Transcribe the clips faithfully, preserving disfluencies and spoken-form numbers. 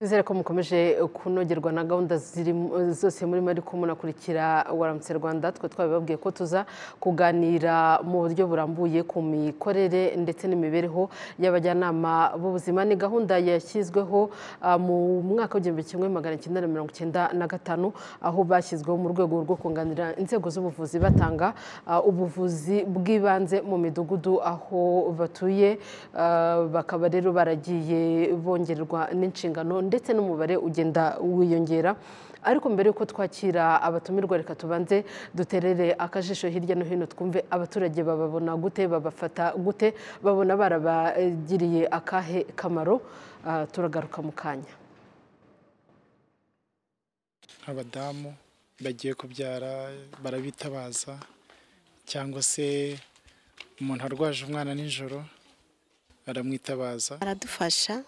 Twizere ko mukomeje kunogerwa na gahunda ziri zose muri mari kumunakurikira Waramutse Rwanda. Twe twabibabwiye ko tuza kuganira mu buryo burambuye ku mikorere ndetse n'imibereho y'abajyanama b'ubuzima. Ni gahunda yashyizweho uh, mu mwaka w'igihumbi kimwe magana cyenda na mirongo icyenda na gatanu aho bashyizweho mu rwego rwo kunganira inzego z'ubuvuzi batanga uh, ubuvuzi bw'ibanze mu midugudu aho batuye, uh, bakaba rero baragiye bongererwa n'inshingano ndetse n'umubare ugenda wiyongera. Ariko mbere yuko twakira abatumirwa, reka tubanze duterere akajisho hirya no hino twumve abaturage bababona gute, babafata gute, babona barabagiriye akahe kamaro. Uh, turagaruka mu kanya. Abadamu bagiye kubyara barabitabaza, cyangwa se umuntu arwaje umwana nijoro baramwitabaza. Baradufasha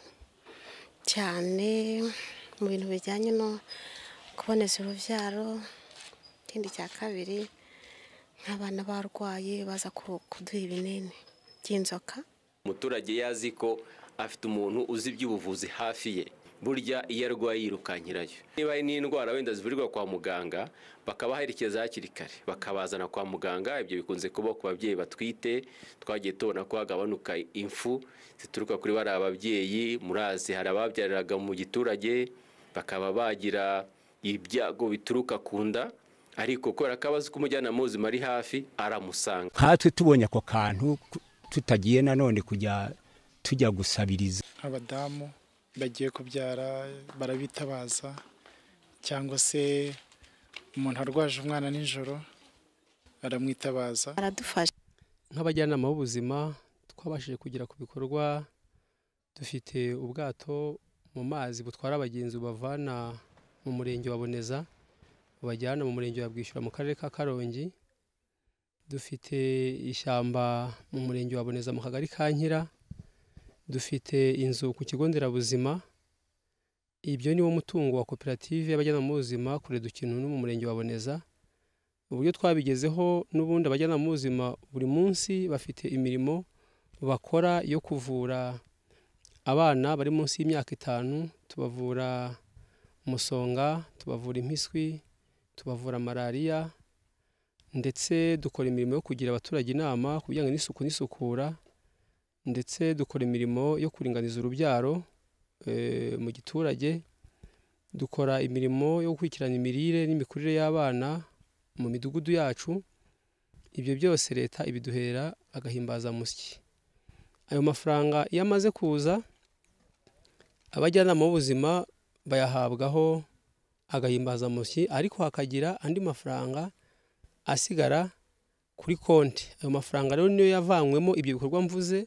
cyane mu bintu bijyanye no kuboneza urubyaro. Ikindi cya kabiri, nk'abana barwaye baza kuduha ibinini by'inzoka. Umuturage yazi ko afite umuntu uzi iby'ubuvuzi hafi ye, burya iyo arwaye yirukankirayo. Niba ari n'indwara wenda zivurirwa kwa muganga, bakabaherekeza hakiri kare bakabazana kwa muganga. Ibyo bikunze kuba ku babyeyi batwite. Twagiye tubona ko hagabanuka imfu zituruka kuri bari ababyeyi. Murazi hari ababyariraga mu giturage bakaba bagira ibyago bituruka ku nda, ariko kubera ko abazi ko umujyanama w'ubuzima ari hafi aramusanga. Nkatwe tubonye ako kantu tutagiye nanone kujya tujya gusabiriza. Abadamu bagiye kubyara barabitabaza, cyangwa se umuntu arwaje umwana nijoro baramwitabaza. Baradufasha. Nk'abajyanama b'ubuzima twabashije kugera ku bikorwa. Dufite ubwato mu mazi butwara abagenzi bavana mu murenge wa Boneza bajyana mu murenge wa Bwishyura mu karere ka Karongi. Dufite ishyamba mu murenge wa Boneza mu kagari ka Nkira. Dufite inzu ku kigo nderabuzima. Ibyo ni wo mutungo wa koperative y'abajyanama b'ubuzima kure dukinu no mu murenge wa Boneza. Uburyo twabigezeho n'ubundi abajyanama b'ubuzima buri munsi bafite imirimo bakora yo kuvura abana bari munsi y'imyaka itanu. Tubavura umusonga, tubavura impiswi, tubavura malariya, ndetse dukora imirimo yo kugira abaturage inama ku bijyanye n'isuku n'isukura, ndetse dukora imirimo yo kuringaniza urubyaro e, mu giturage. Dukora imirimo yo gukurikirana imirire n'imikurire y'abana mu midugudu yacu. Ibyo byose leta ibiduhera agahimbaza musyi. Ayo mafaranga iyo amaze kuza, abajyanama b'ubuzima bayahabwaho agahimbaza musyi, ariko hakagira andi mafaranga asigara kuri konti. Ayo mafaranga rero niyo yavanywemo ibyo bikorwa mvuze,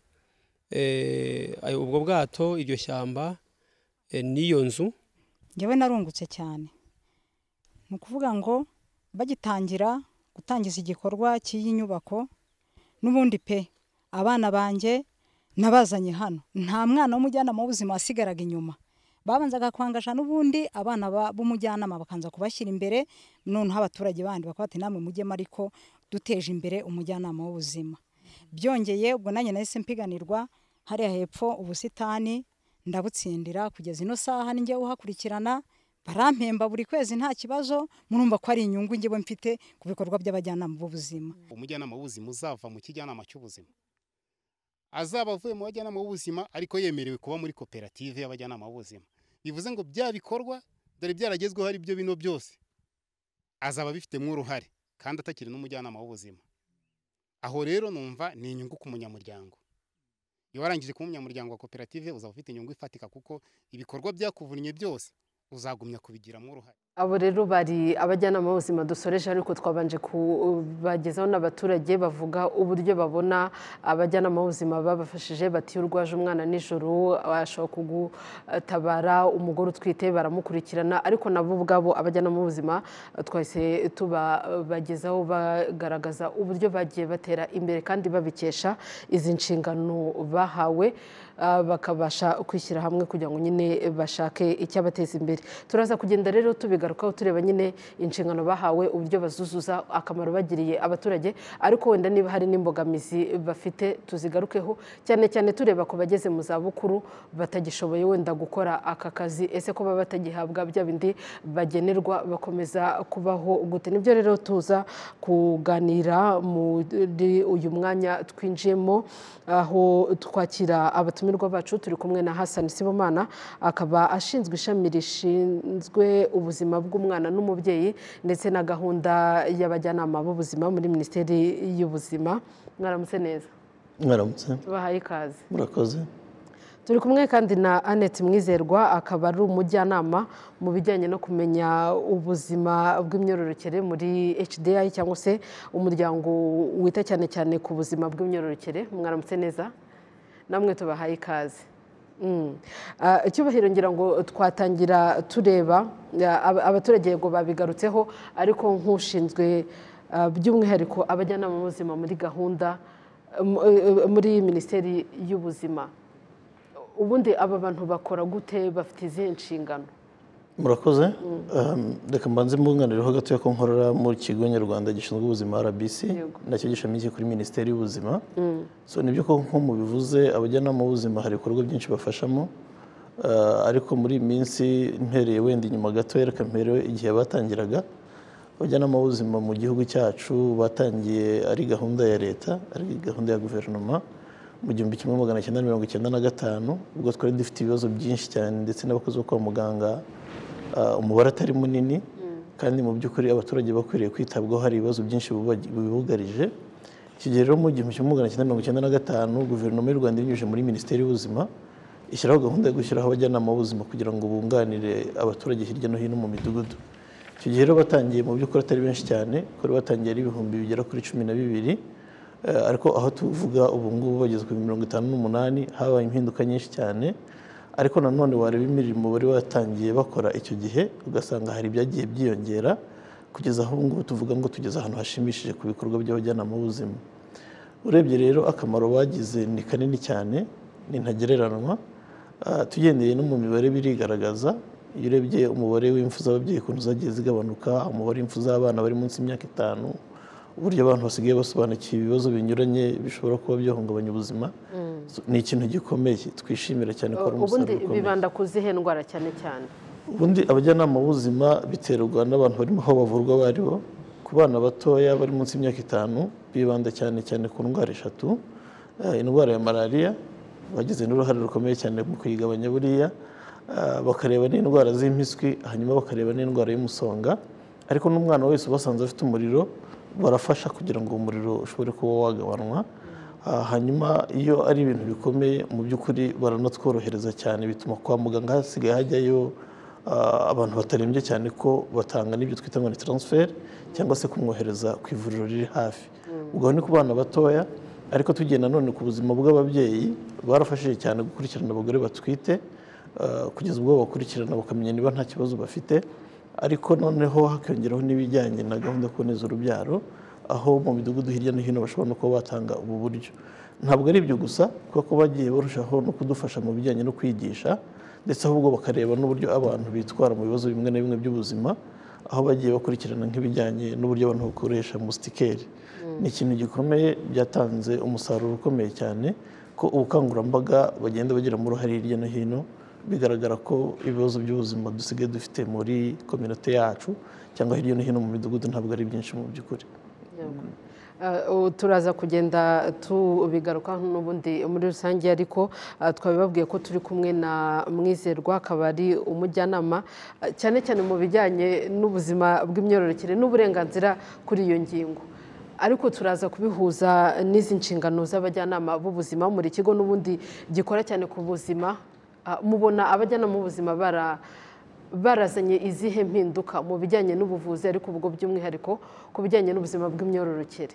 eh ayo ubwo bwato, iryo shyamba, e, niyo nzu. Ngewe narungutse cyane. Ni ukuvuga ngo bagitangira gutangiza igikorwa cy'iyi nyubako, n'ubundi pe abana banjye nabazanye hano, nta mwana w'umujyanama w'ubuzima wasigaraga inyuma. Babanzaga kwangasha n'ubundi abana b'umujyanama bakanza kubashyira imbere, noneho abaturage bandi bakaba bati namwe mujyemo, ariko duteje imbere umujyanama w'ubuzima. Byongeye ubwo nanjye nahise mpiganirwa hariya hepfo ubusitani, ndabutsindira kugeza ino saha ninjye uhakurikirana. Barampemba buri kwezi nta kibazo. Murumva ko ari inyungu njyewe mfite ku bikorwa by'abajyanama b'ubuzima. Umujyanama w'ubuzima uzava mu kijyanama cy'ubuzima, azaba avuye mu bajyanama b'ubuzima ariko yemerewe kuba muri koperative y'abajyanama b'ubuzima. Bivuze ngo bya bikorwa dore byaragezweho ari byo bino byose azaba bifitemo uruhare kandi atakiri n'umujyanama w'ubuzima. Aho rero numva ni inyungu ku munyamuryango. Iyo warangije kuba umunyamuryango wa koperative uzaba ufite inyungu ifatika, kuko ibikorwa byakuvunnye byose uzagumya kubigiramo uruhare. Abo rero bari abajyanama b'ubuzima dusoreje, ariko twabanje kubagezaho n'abaturage bavuga uburyo babona abajyanama b'ubuzima babafashije. Bati urwaje umwana nijoro ashobora kugutabara, umugore utwite baramukurikirana. Ariko nabo ubwabo abajyanama b'ubuzima twahise tubabagezaho bagaragaza uburyo bagiye batera imbere kandi babikesha izi nshingano bahawe, bakabasha kwishyira hamwe kugira ngo nyine bashake icyabateza imbere. Turaza kugenda rero tubiga tuzabigarukaho tureba nyine inshingano bahawe uburyo bazuzuza akamaro bagiriye abaturage ariko wenda niba hari n'imbogamizi bafite tuzigarukeho cyane cyane tureba ku bageze mu zabukuru batagishoboye wenda gukora aka kazi ese ko baba batagihabwa bya bindi bagenerwa bakomeza kubaho gute. Nibyo rero tuza kuganira muri uyu mwanya twinjiyemo aho twakira abatumirwa bacu. Turi kumwe na Hassan Sibomana akaba ashinzwe ishami rishinzwe ubuzima bw'umwana n'umubyeyi ndetse na gahunda y'abajyanama b'ubuzima muri Minisiteri y'Ubuzima. Mwaramutse neza. Mwaramutse. Bahaye ikaze. Murakoze. Turi kumwe kandi na Annette Mwizerwa akaba ari umujyanama mu bijyanye no kumenya ubuzima bw'imyororokere muri H D I cyangwa se umuryango wita cyane cyane ku buzima bw'imyororokere. Mwaramutse neza. Namwe tubahaye ikaze. Icyubahiro ngira ngo twatangira tureba abaturage yego babigarutseho ariko nk'ushinzwe by'umwihariko abajyanama b'ubuzima muri gahunda muri Minisiteri y'Ubuzima. Ubundi aba bantu bakora gute, bafite izihe nshingano? Murakoze. Reka mbanze mbunganireho gatoya ko nkorera mu kigo nyarwanda gishinzwe ubuzima R B C nacyo gishamikiye kuri Minisiteri y'Ubuzima. So nibyo ko nko mubivuze abajyanama b'ubuzima hari ibikorwa byinshi bafashamo ariko muri iyi minsi mpereye wenda inyuma gatoya reka mperewe igihe batangiraga abajyanama b'ubuzima mu gihugu cyacu batangiye ari gahunda ya leta ari gahunda ya guverinoma mu gihumbi kimwe magana cyenda mirongo icyenda na gatanu ubwo twari dufite ibibazo byinshi cyane ndetse n'abakozi bo kwa muganga umubare atari munini kandi mu by'ukuri abaturage bakwiriye kwitabwaho hari ibibazo byinshi bibugarije. Iki gihe rero mu gihumbi kimwe magana cyenda mirongo icyenda na gatanu guverinoma y'u Rwanda ibinyujije muri Minisiteri y'Ubuzima ishyiraho gahunda yo gushyiraho abajyanama b'ubuzima kugira ngo bunganire abaturage hirya no hino mu midugudu. Icyo gihe rero batangiye mu by'ukuri atari benshi cyane kuko batangiye ari ibihumbi bigera kuri cumi na bibiri ariko aho tuvuga ubu ngubu bageze ku mirongo itanu n'umunani habaye impinduka nyinshi cyane ariko nanone wareba imirimo bari batangiye bakora icyo gihe ugasanga hari ibyagiye byiyongera kugeza aho ngubu tuvuga ngo tugeze ahantu hashimishije ku bikorwa by'abajyanama b'ubuzima. Urebye rero akamaro bagize ni kanini cyane ni ntagereranywa tugendeye no mu mibare birigaragaza. Iyo urebye umubare w'imfu z'ababyeyi ukuntu zagiye zigabanuka umubare w'imfu z'abana bari munsi y'imyaka itanu uburyo abantu basigaye basobanukiwe ibibazo binyuranye bishobora kuba byahungabanya ubuzima ni ikintu gikomeye twishimira cyane ko ari umusaruro ukomeye. Ubundi bibanda ku zihe ndwara cyane cyane? Ubundi abajyanama b'ubuzima biterwa n'abantu barimo aho bavurwa baribo. Ku bana batoya bari munsi y'imyaka itanu bibanda cyane cyane ku ndwara eshatu. Indwara ya malariya bagize n'uruhare rukomeye cyane mu kuyigabanya buriya bakareba n'indwara z'impiswi hanyuma bakareba n'indwara y'umusonga ariko n'umwana wese ubasanze afite umuriro barafasha kugira ngo umuriro ushobore kuba wagabanwa. Hanyuma iyo ari ibintu bikomeye mu by'ukuri baranatworohereza cyane bituma kwa muganga hasigaye hajyayo abantu batarembye cyane ko batanga n'ibyo twita ngo ni transfer cyangwa se kumwohereza ku ivuriro riri hafi. Ubwo ni ku bana batoya ariko tugiye nanone ku buzima bw'ababyeyi barafashije cyane gukurikirana abagore batwite kugeza ubwo bakurikirana bakamenya niba nta kibazo bafite ariko noneho hakiyongeraho n'ibijyanye na gahunda yo kuboneza urubyaro aho mu midugudu hirya no hino bashobora no kuba batanga ubu buryo. Ntabwo ari ibyo gusa kuko bagiye barushaho no kudufasha mu bijyanye no kwigisha ndetse ahubwo bakareba n'uburyo abantu bitwara mu bibazo bimwe na bimwe by'ubuzima aho bagiye bakurikirana nk'ibijyanye n'uburyo abantu bakoresha musitikeri. Ni ikintu gikomeye byatanze umusaruro ukomeye cyane ko ubukangurambaga bagenda bagiramo uruhare hirya no hino bigaragara ko ibibazo by'ubuzima dusigaye dufite muri kominote yacu cyangwa hirya no hino mu midugudu ntabwo ari byinshi mu by'ukuri. Turaza kugenda tubigaruka n'ubundi muri rusange ariko twabibabwiye ko turi kumwe na Mwizerwa akaba ari umujyanama cyane cyane mu bijyanye n'ubuzima bw'imyororokere n'uburenganzira kuri iyo ngingo ariko turaza kubihuza n'izi nshingano z'abajyanama b'ubuzima muri kigo n'ubundi gikora cyane ku buzima. Mubona abajyanama b'ubuzima bara barazanye izihe mpinduka mu bijyanye n'ubuvuzi ariko ubwo by'umwihariko ku bijyanye n'ubuzima bw'imyororokere?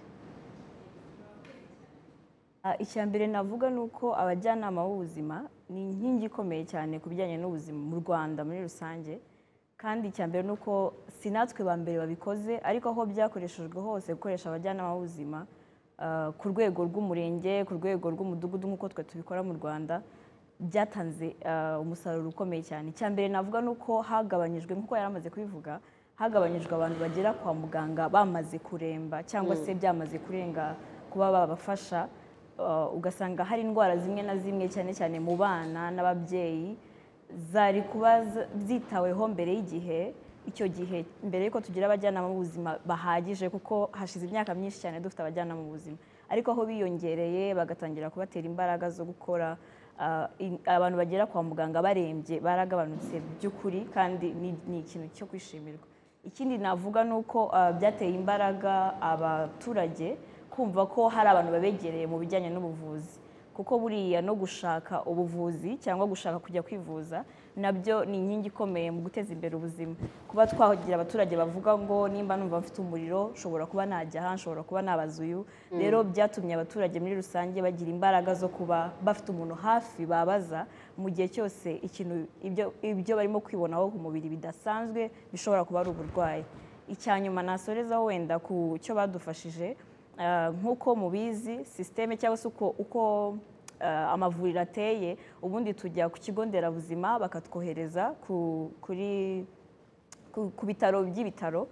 Icya mbere navuga ni uko abajyanama b'ubuzima ni inkingi ikomeye cyane ku bijyanye n'ubuzima mu Rwanda muri rusange kandi icya mbere ni uko si natwe ba mbere babikoze ariko aho byakoreshejwe hose gukoresha abajyanama b'ubuzima ku rwego rw'umurenge ku rwego rw'umudugudu nk'uko twe tubikora mu Rwanda byatanze ah, umusaruro ukomeye cyane. Icya mbere navuga ni uko hagabanyijwe nk'uko yari amaze kubivuga, hagabanyijwe abantu bagera kwa muganga bamaze kuremba cyangwa se byamaze kurenga kuba babafasha. Uh, ugasanga hari indwara zimwe na zimwe cyane cyane mu bana n'ababyeyi zari kuba z- zitaweho mbere y'igihe. Icyo gihe mbere yuko tugira abajyanama b'ubuzima bahagije, kuko hashize imyaka myinshi cyane dufite abajyanama b'ubuzima, ariko aho biyongereye bagatangira kubatera imbaraga zo gukora, uh, in- abantu bagera kwa muganga barembye baragabanutse by'ukuri, kandi ni, ni ikintu cyo kwishimirwa. Ikindi navuga ni uko uh, byateye imbaraga abaturage kumva ko hari abantu babegereye mu bijyanye n'ubuvuzi, kuko buriya no gushaka ubuvuzi cyangwa gushaka kujya kwivuza nabyo ni inkingi ikomeye mu guteza imbere ubuzima. Kuba twagira abaturage bavuga ngo nimba numva mfite umuriro nshobora kuba najya aha, nshobora kuba nabaza uyu. Rero byatumye abaturage muri rusange bagira imbaraga zo kuba bafite umuntu hafi babaza mu gihe cyose ikintu ibyo, ibyo barimo kwibonaho ku mubiri bidasanzwe bishobora kuba ari uburwayi. Icyanyuma nasorezaho wenda ku cyo badufashije, Uh, nk'uko mubizi systeme cyangwa se uko, uko uh, amavuriro ateye, ubundi tujya ku kigo nderabuzima bakatwohereza ku, kuri ku, ku bitaro by'ibitaro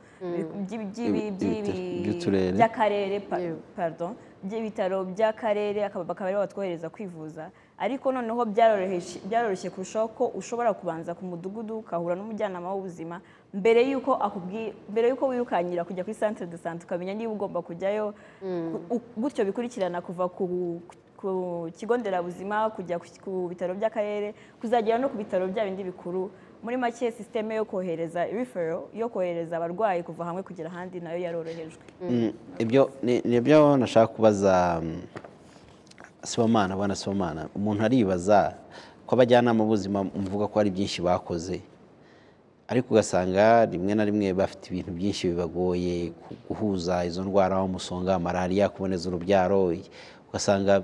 by'akarere pardon by'ibitaro by'akarere bakaba ari batwohereza kwivuza. Ariko noneho byaroroshye byaroroshye kurushaho ko ushobora kubanza ku mudugudu ukahura n'umujyanama w'ubuzima mbere yuko akubwiye mbere yuko wirukanyira kujya kuri centre de santé ukamenya niba ugomba kujyayo. Gutyo bikurikirana kuva ku ku kigo nderabuzima kujya ku bitaro by'akarere kuzagera no ku bitaro bya bindi bikuru. Muri make systeme yo kohereza referral yo kohereza abarwayi kuva hamwe kugera ahandi nayo yarorohejwe. Ibyo ni byo nashaka kubaza Sibomana. Bwana Sibomana, umuntu aribaza ko abajyanama b'ubuzima mvuga ko ari byinshi bakoze, ariko ugasanga rimwe na rimwe bafite ibintu byinshi bibagoye guhuza izo ndwara, umusonga, malariya, kuboneza urubyaro, ugasanga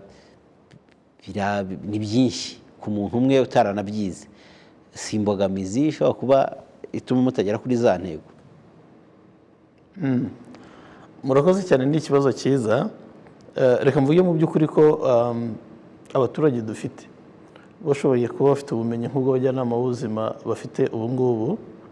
ni byinshi ku muntu umwe utaranabyize. Si imbogamizi ishobora kuba ituma mutagera kuri za ntego? Murakoze cyane, ni ikibazo cyiza. Reka mvuge mu by'ukuri ko abaturage dufite bashoboye kuba bafite ubumenyi nk'ubwo abajyanama b'ubuzima bafite ubu ngubu,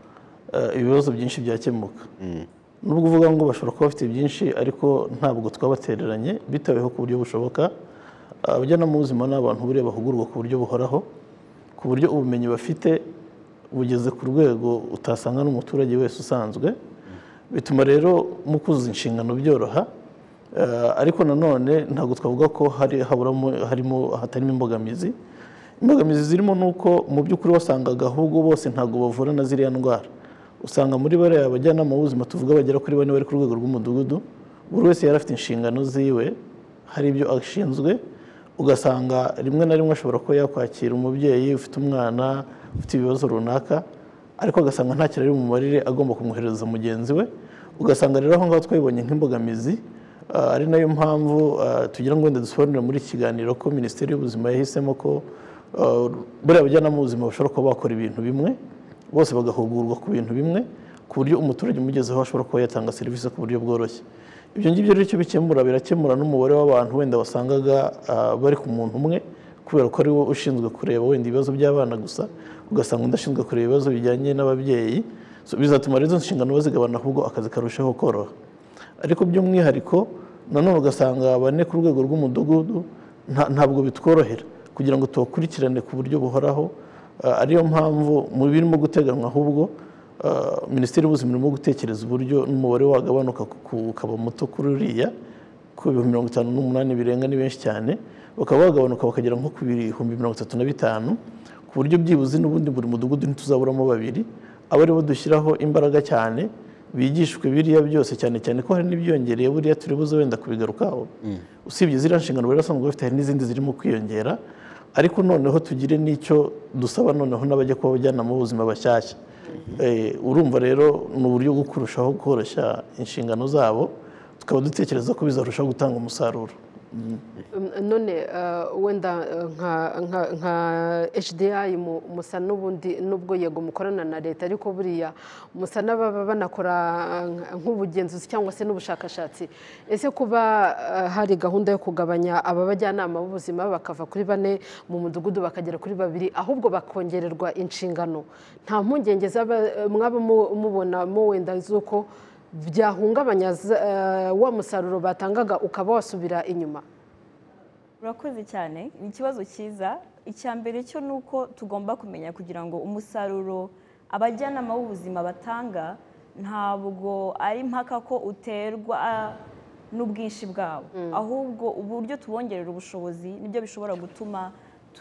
ibibazo byinshi byakemuka. Nubwo uvuga ngo bashobora kuba bafite byinshi, ariko ntabwo twabatereranye bitaweho ku buryo bushoboka. Abajyanama b'ubuzima ni abantu buriya bahugurwa ku buryo buhoraho, ku buryo ubumenyi bafite bugeze ku rwego utasanga n'umuturage wese usanzwe. Bituma rero mu kuzuza inshingano byoroha, ariko nanone ntabwo twavuga ko hari harimo hatarimo imbogamizi. Imbogamizi zirimo nuko mu by'ukuri wasangaga ahubwo bose ntabwo bavura na ziriya ndwara. Usanga muri bariya abajyanama b'ubuzima tuvuga bagera kuri bane bari ku rwego rw'umudugudu, buri wese yari afite inshingano ziwe, hari ibyo ashinzwe. Ugasanga rimwe na rimwe ashobora kuba yakwakira umubyeyi ufite umwana ufite ibibazo runaka, ariko agasanga nta kintu ari bumumarire, agomba kumwohereza mugenzi we. Ugasanga rero aho ngaho twabibonye nk'imbogamizi. Ari nayo mpamvu tugira ngo wenda dusobanurire muri iki kiganiro ko Minisiteri y'Ubuzima yahisemo ko buriya abajyanama b'ubuzima bashobora kuba bakora ibintu bimwe, bose bagahugurwa ku bintu bimwe, ku buryo umuturage umugezeho ashobora kuba yatanga serivisi ku buryo bworoshye. Ibyo ngibyo rero icyo bikemura, birakemura n'umubare w'abantu wenda wasangaga bari ku muntu umwe, kubera ko ari we ushinzwe kureba wenda ibibazo by'abana gusa, ugasanga undi ashinzwe kureba ibibazo bijyanye n'ababyeyi. Bizatuma rero izo nshingano bazigabana, ahubwo akazi karushaho koroha. Ariko by'umwihariko nanone ugasanga bane ku rwego rw'umudugudu ntabwo bitworohera kugira ngo tubakurikirane ku buryo buhoraho. Ariyo mpamvu mu birimo guteganywa, ahubwo Minisiteri y'Ubuzima irimo gutekereza uburyo n'umubare wagabanuka ukaba muto kuri uriya, ku bihumbi mirongo itanu n'umunani birenga ni benshi cyane, bakaba bagabanuka bakagera nko ku bihumbi mirongo itatu na bitanu, ku buryo byibuze n'ubundi buri mudugudu ntituzaburamo babiri. Abo aribo dushyiraho imbaraga cyane bigishwe biriya byose, cyane cyane ko hari n'ibyiyongereye buriya turi buze wenda kubigarukaho. Usibye ziriya nshingano bari basanzwe bafite, hari n'izindi zirimo kwiyongera. Ariko noneho tugire n'icyo dusaba noneho n'abajya kuba abajyanama b'ubuzima bashyashya. Urumva rero ni uburyo bwo kurushaho koroshya inshingano zabo, tukaba dutekereza ko bizarushaho gutanga umusaruro. none wenda nka H D I musa n'ubundi nubwo yego mukorana na leta ariko buriya musa n'ababa banakora nk'ubugenzuzi cyangwa se n'ubushakashatsi ese kuba hari gahunda yo kugabanya aba bajyanama b'ubuzima bakava kuri bane mu mudugudu bakagera kuri babiri ahubwo bakongererwa inshingano nta mpungenge mwaba mubonamo wenda z'uko byahungabanya wa musaruro batangaga ukaba wasubira inyuma? Urakoze cyane, ni ikibazo cyiza. Icya mbere cyo ni uko tugomba kumenya kugira ngo umusaruro abajyanama b'ubuzima batanga ntabwo ari mpaka ko uterwa n'ubwinshi bwabo, ahubwo uburyo tubongerera ubushobozi nibyo bishobora gutuma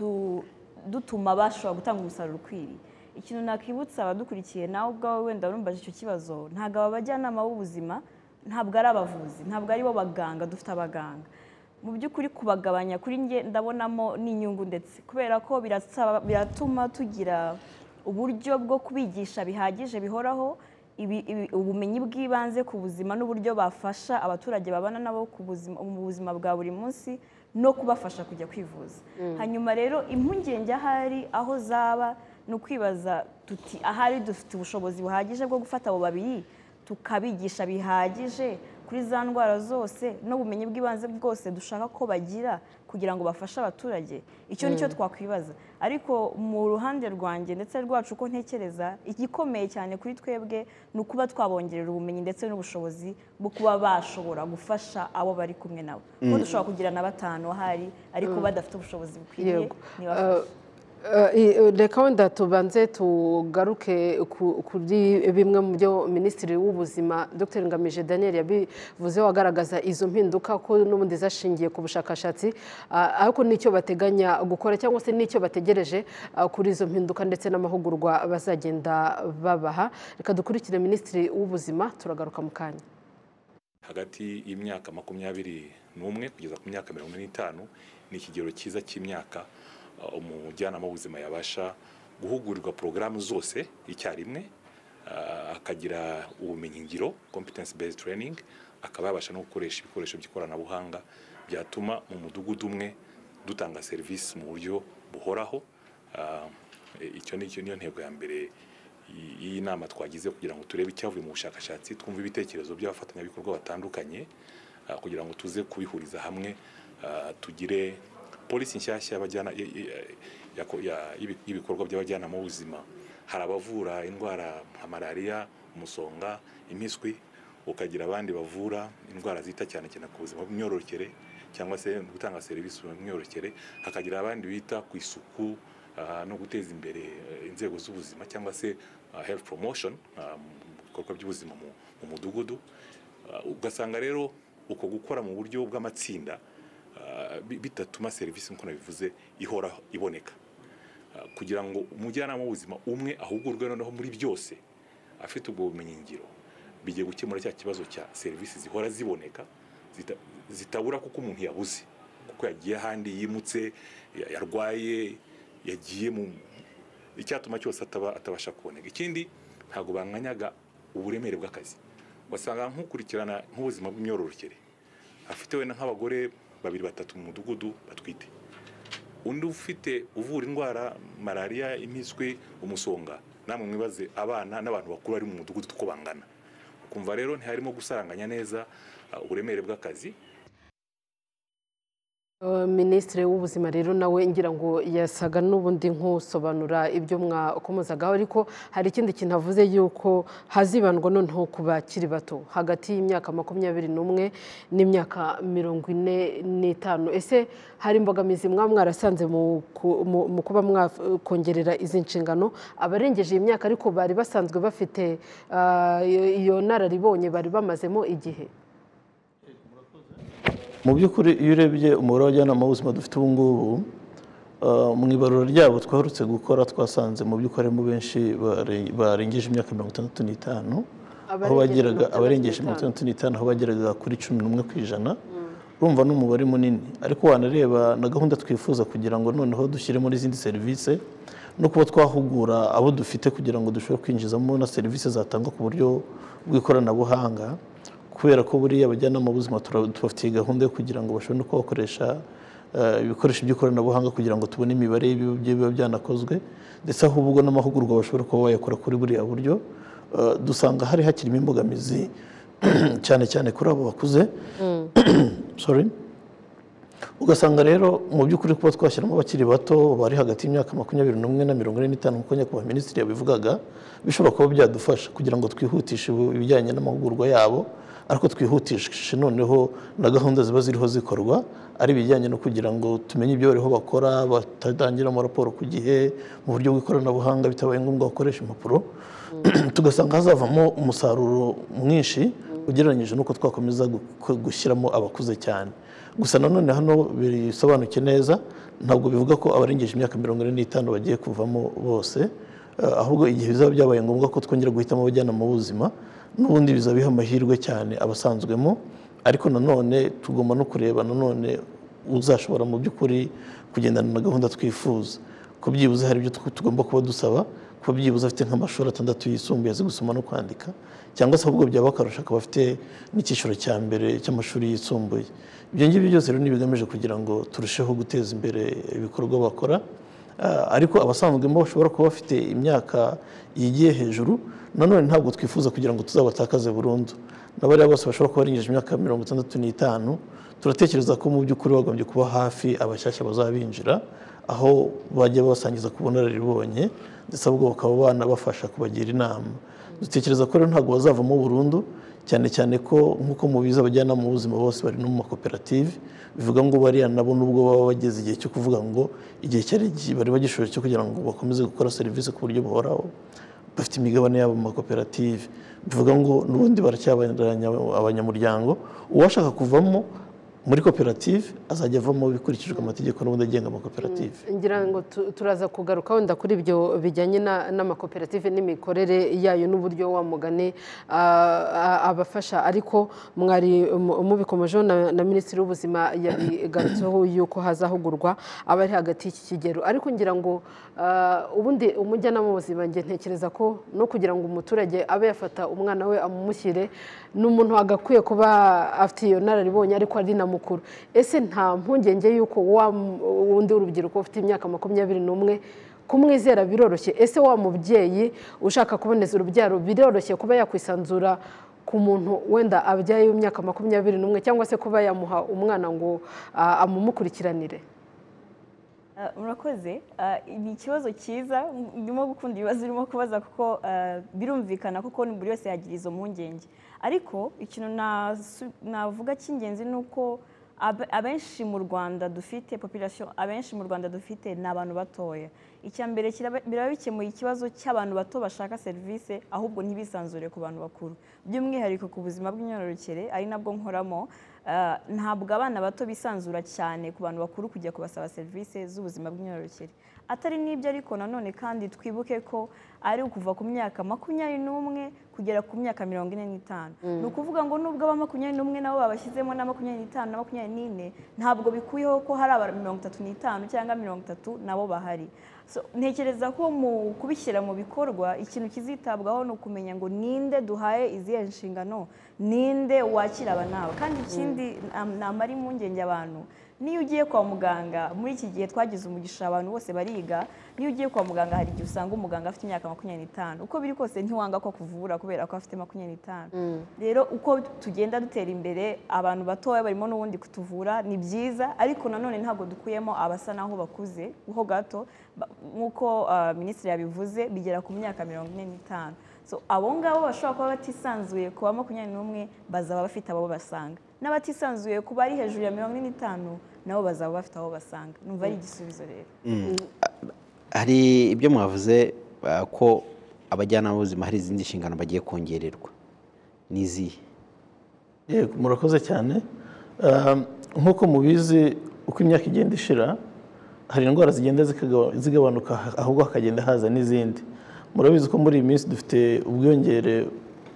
dutuma bashobora gutanga umusaruro ukwiriye. Ikintu nakibutsa abadukurikiye nawe ubwawe wenda urumbaje icyo kibazo, ntabwo aba bajyanama b'ubuzima ntabwo ari abavuzi, ntabwo ari bo baganga, dufite abaganga. Mu by'ukuri kubagabanya kuri nge ndabonamo n'inyungu ndetse kubera ko biratuma tugira uburyo bwo kubigisha bihagije bihoraho, ubumenyi bw'ibanze ku buzima n'uburyo bafasha abaturage babana nabo mu buzima bwa buri munsi no kubafasha kujya kwivuza. Hanyuma rero impungenge ahari aho zaba ni ukwibaza tuti ahari dufite ubushobozi buhagije bwo gufata abo babiri tukabigisha bihagije kuri za ndwara zose n'ubumenyi bw'ibanze bwose dushaka ko bagira kugira ngo bafashe abaturage. Icyo nicyo twakwibaza, ariko mu ruhande rwanjye ndetse rwacu uko ntekereza igikomeye cyane kuri twebwe ni ukuba twabongerera ubumenyi ndetse n'ubushobozi bwo kuba bashobora gufasha abo bari kumwe nabo, kuko dushobora kugira na batanu ahari ariko badafite ubushobozi bukwiriye ntibafashe. Reka wenda tubanze tugaruke kuri bimwe mu byo Minisitiri w'Ubuzima Dr Ngamije Daniel yabivuzeho agaragaza izo mpinduka ko n'ubundi zashingiye ku bushakashatsi, ariko n'icyo bateganya gukora cyangwa se n'icyo bategereje kuri izo mpinduka ndetse n'amahugurwa bazagenda babaha. Reka dukurikire Minisitiri w'Ubuzima, turagaruka mu kanya. Hagati y'imyaka makumyabiri n'umwe kugeza ku myaka mirongo ine n'itanu ni ikigero cyiza cy'imyaka umujyanama w'ubuzima yabasha guhugurirwa porogaramu zose icyarimwe, akagira ubumenyi ngiro competence based training, akaba yabasha no gukoresha ibikoresho by'ikoranabuhanga byatuma mu mudugudu umwe dutanga serivisi mu buryo buhoraho. Icyo nicyo niyo ntego ya mbere iyi nama twagize kugira ngo turebe icyavuye mu bushakashatsi, twumve ibitekerezo by'abafatanyabikorwa batandukanye kugira ngo tuze kubihuriza hamwe, tugire polisi nshyashya y'abajyana y'ibikorwa by'abajyanama b'ubuzima. Hari abavura indwara nka malariya, umusonga, impiswi, ukagira abandi bavura indwara zita cyane cyane ku buzima bw'imyororokere cyangwa se gutanga serivisi mu myororokere, hakagira abandi bita ku isuku no guteza imbere inzego z'ubuzima cyangwa se health promotion mu bikorwa by'ubuzima mu mudugudu. Ugasanga rero uko gukora mu buryo bw'amatsinda bitatuma serivisi nk'uko nabivuze ihora iboneka, kugira ngo umujyanama w'ubuzima umwe ahugurwe noneho muri byose afite ubwo bumenyi ngiro, bigiye gukemura cya kibazo cya serivisi zihora ziboneka zitabura kuko umuntu yabuze, kuko yagiye ahandi, yimutse, yarwaye, yagiye mu icyatuma cyose atabasha kuboneka. Ikindi ntabwo banganyaga uburemere bw'akazi, wasanga nk'ukurikirana nk'ubuzima bw'imyororokere afite wenda nk'abagore babiri batatu mu mudugudu batwite, undi ufite uvura indwara malariya, impiswi, umusonga, namwe mwibaze abana n'abantu bakuru bari mu mudugudu uko bangana, ukumva rero ntiharimo gusaranganya neza uburemere bw'akazi. Minisitiri w'Ubuzima rero nawe ngira ngo yasaga n'ubundi nk'usobanura ibyo mwakomozagaho, ariko hari ikindi kintu avuze yuko hazibandwa noneho ku bakiri bato hagati y'imyaka makumyabiri n'umwe n'imyaka mirongo ine n'itanu. Ese hari imbogamizi mwaba mwarasanze mu kuba mwakongerera izi nshingano abarengeje iyi myaka ariko bari basanzwe bafite iyo nararibonye bari bamazemo igihe? Mu by'ukuri iyo urebye umubare w'abajyanama b'ubuzima dufite ubu ngubu, mu ibarura ryabo twaherutse gukora twasanze mu by'ukuri harimo benshi barengeje imyaka mirongo itandatu n'itanu, aho bageraga abarengeje mirongo itandatu n'itanu aho bageraga kuri cumi n'umwe ku ijana. Urumva n'umubare munini, ariko wanareba na gahunda twifuza kugira ngo noneho dushyiremo n'izindi serivisi no kuba twahugura abo dufite kugira ngo dushobore kwinjizamo na serivisi zatangwa ku buryo bw'ikoranabuhanga, kubera ko buriya abajyanama b'ubuzima tubafitiye gahunda yo kugira ngo bashobore no kubakoresha ibikoresho by'ikoranabuhanga kugira ngo tubone imibare biba byanakozwe ndetse ahubwo n'amahugurwa bashobora kuba bayakora kuri buriya buryo. Dusanga hari hakirimo imbogamizi cyane cyane kuri abo bakuze sorry ugasanga rero mu by'ukuri kuba twashyiramo abakiri bato bari hagati y'imyaka makumyabiri n'umwe na mirongo ine n'itanu nk'uko nyakubahwa minisitiri yabivugaga bishobora kuba byadufasha kugira ngo twihutishe ibijyanye n'amahugurwa yabo, ariko twihutishe noneho na gahunda ziba ziriho zikorwa ari ibijyanye no kugira ngo tumenye ibyo bariho bakora, batangiramo raporo ku gihe mu buryo bw'ikoranabuhanga bitabaye ngombwa gukoresha impapuro, tugasanga hazavamo umusaruro mwinshi ugereranyije n'uko twakomeza gushyiramo abakuze cyane. Gusa nanone hano bisobanuke neza, ntabwo bivuga ko abarengeje imyaka mirongo ine n'itanu bagiye kuvamo bose, ahubwo igihe bizaba byabaye ngombwa ko twongera guhitamo abajyanama b'ubuzima n'ubundi bizaba biha amahirwe cyane abasanzwemo, ariko nanone tugomba no kureba nanone uzashobora mu by'ukuri kugendana na gahunda twifuza, ko byibuze hari ibyo tugomba kuba dusaba, ko byibuze afite nk'amashuri atandatu yisumbuye azi gusoma no kwandika, cyangwa se ahubwo byaba akarusha akaba afite n'icyiciro cya mbere cy'amashuri yisumbuye. Ibyo ngibyo byose rero ni bigamije kugira ngo turusheho guteza imbere ibikorwa bakora, ariko abasanzwemo bashobora kuba bafite imyaka yigiye hejuru, nanone ntabwo twifuza kugira ngo tuzabatakaze burundu. N'abariya bose bashobora kuba barengeje imyaka mirongo itandatu n'itanu, turatekereza ko mu by'ukuri bagombye kuba hafi abashyashya bazabinjira, aho bajya basangiza ku bunararibonye ndetse ahubwo bakaba banabafasha kubagira inama. Dutekereza ko rero ntabwo bazavamo burundu, cyane cyane ko nk'uko mubizi abajyanama b'ubuzima bose bari no mu makoperative, bivuga ngo bariya nabo nubwo baba bageze igihe cyo kuvuga ngo igihe cyari bari bagishoje cyo kugira ngo bakomeze gukora serivisi ku buryo buhoraho, bafite imigabane yabo mu makoperative, bivuga ngo n'ubundi baracyabaranya abanyamuryango, uwashaka kuvamo muri koperative azajya avamo bikurikijwe amategeko n'ubundi agenga amakoperative. Ngira ngo turaza kugaruka wenda kuri ibyo bijyanye n'amakoperative n'imikorere yayo n'uburyo wa mugani abafasha, ariko mwari mubikomejeho na minisitiri w'ubuzima yabigarutseho yuko hazahugurwa abari hagati y'iki kigero, ariko ngira ngo ubundi umujyanama w'ubuzima nge ntekereza ko no kugira ngo umuturage abe yafata umwana we amumushyire n'umuntu agakwiye kuba afite iyo nararibonye ariko ari na mukuru. Ese nta mpungenge yuko wa wundi w'urubyiruko ufite imyaka makumyabiri n'umwe kumwizera biroroshye? Ese wa mubyeyi ushaka kuboneza urubyaro biroroshye kuba yakwisanzura ku muntu wenda abyaye w'imyaka makumyabiri n'umwe, cyangwa se kuba yamuha umwana ngo amumukurikiranire? Murakoze, ni ikibazo cyiza, ndimo gukunda ibibazo urimo kubaza kuko birumvikana kuko buri wese yagira izo mpungenge, ariko ikintu navuga cy'ingenzi ni uko abenshi mu Rwanda dufite population abenshi mu Rwanda dufite ni abantu batoya. Icya mbere biraba bikemuye ikibazo cy'abantu bato bashaka serivisi ahubwo ntibisanzure ku bantu bakuru, by'umwihariko ku buzima bw'imyororokere ari nabwo nkoramo. Ntabwo abana bato bisanzura cyane ku bantu bakuru kujya kubasaba serivisi z'ubuzima bw'imyororokere. Atari n'ibyo ariko nanone kandi twibuke ko ari ukuva ku myaka makumyabiri n'umwe kugera ku myaka mirongo ine n'itanu. Ni ukuvuga ngo nubwo aba makumyabiri n'umwe nabo babashyizemo na makumyabiri n'itanu na makumyabiri n'ine, ntabwo bikuyeho ko hari aba mirongo itatu n'itanu cyangwa mirongo itatu nabo bahari. Ntekereza ko mu kubishyira mu bikorwa ikintu kizitabwaho ni ukumenya ngo ninde duhaye izihe nshingano, ninde wakira aba nabo. Kandi ikindi namara impungenge abantu, niyo ugiye kwa muganga muri iki gihe twagize umugisha abantu bose bariga, niyo ugiye kwa muganga hari igihe usanga umuganga afite imyaka makumyabiri n'itanu, uko biri kose ntiwanga ko kuvura kubera ko afite makumyabiri n'itanu. Rero uko tugenda dutera imbere abantu batoya barimo n'ubundi kutuvura ni byiza, ariko nanone ntabwo dukuyemo abasa naho bakuze ho gato, nk'uko minisitiri yabivuze bigera ku myaka mirongo ine n'itanu. So abo ngabo bashobora kuba batisanzuye kuba makumyabiri n'umwe bazaba bafite abo basanga, n'abatisanzuye kuba ari hejuru ya mirongo ine n'itanu nabo bazaba bafite abo basanga. Numva ari igisubizo rero. Hari ibyo mwavuze ko abajyanama b'ubuzima hari izindi nshingano bagiye kongererwa, n'izihe? Yego, murakoze cyane. Nk'uko mubizi uko imyaka igenda ishira hari indwara zigenda zigabanuka ahubwo hakagenda haza n'izindi. Murabizi ko muri iyi minsi dufite ubwiyongere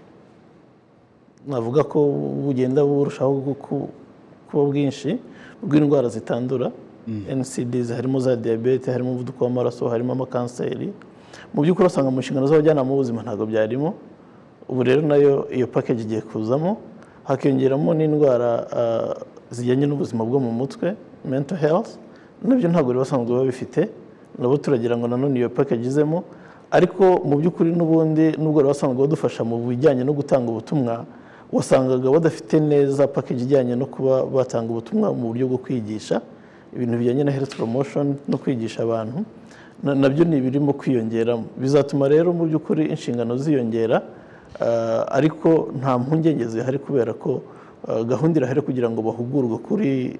navuga ko bugenda burushaho kuba bwinshi bw'indwara zitandura, N C Ds, harimo za diyabete, harimo umuvuduko w'amaraso, harimo amakanseri. Mu by'ukuri usanga mu nshingano z'abajyanama b'ubuzima ntabwo byarimo, ubu rero nayo iyo package igiye kuzamo, hakiyongeramo n'indwara zijyanye n'ubuzima bwo mu mutwe mental health, nabyo ntabwo bari basanzwe babifite, nabo turagira ngo nanone iyo package izemo, ariko mu by'ukuri n'ubundi nubwo bari basanzwe badufasha mu bijyanye no gutanga ubutumwa, wasangaga badafite neza package ijyanye no kuba batanga ubutumwa mu buryo bwo kwigisha ibintu bijyanye na health promotion no kwigisha abantu, nabyo ni ibirimo kwiyongeramo. Bizatuma rero mu by'ukuri inshingano ziyongera, ariko nta mpungenge zihari kubera ko gahunda irahari kugira ngo bahugurwe kuri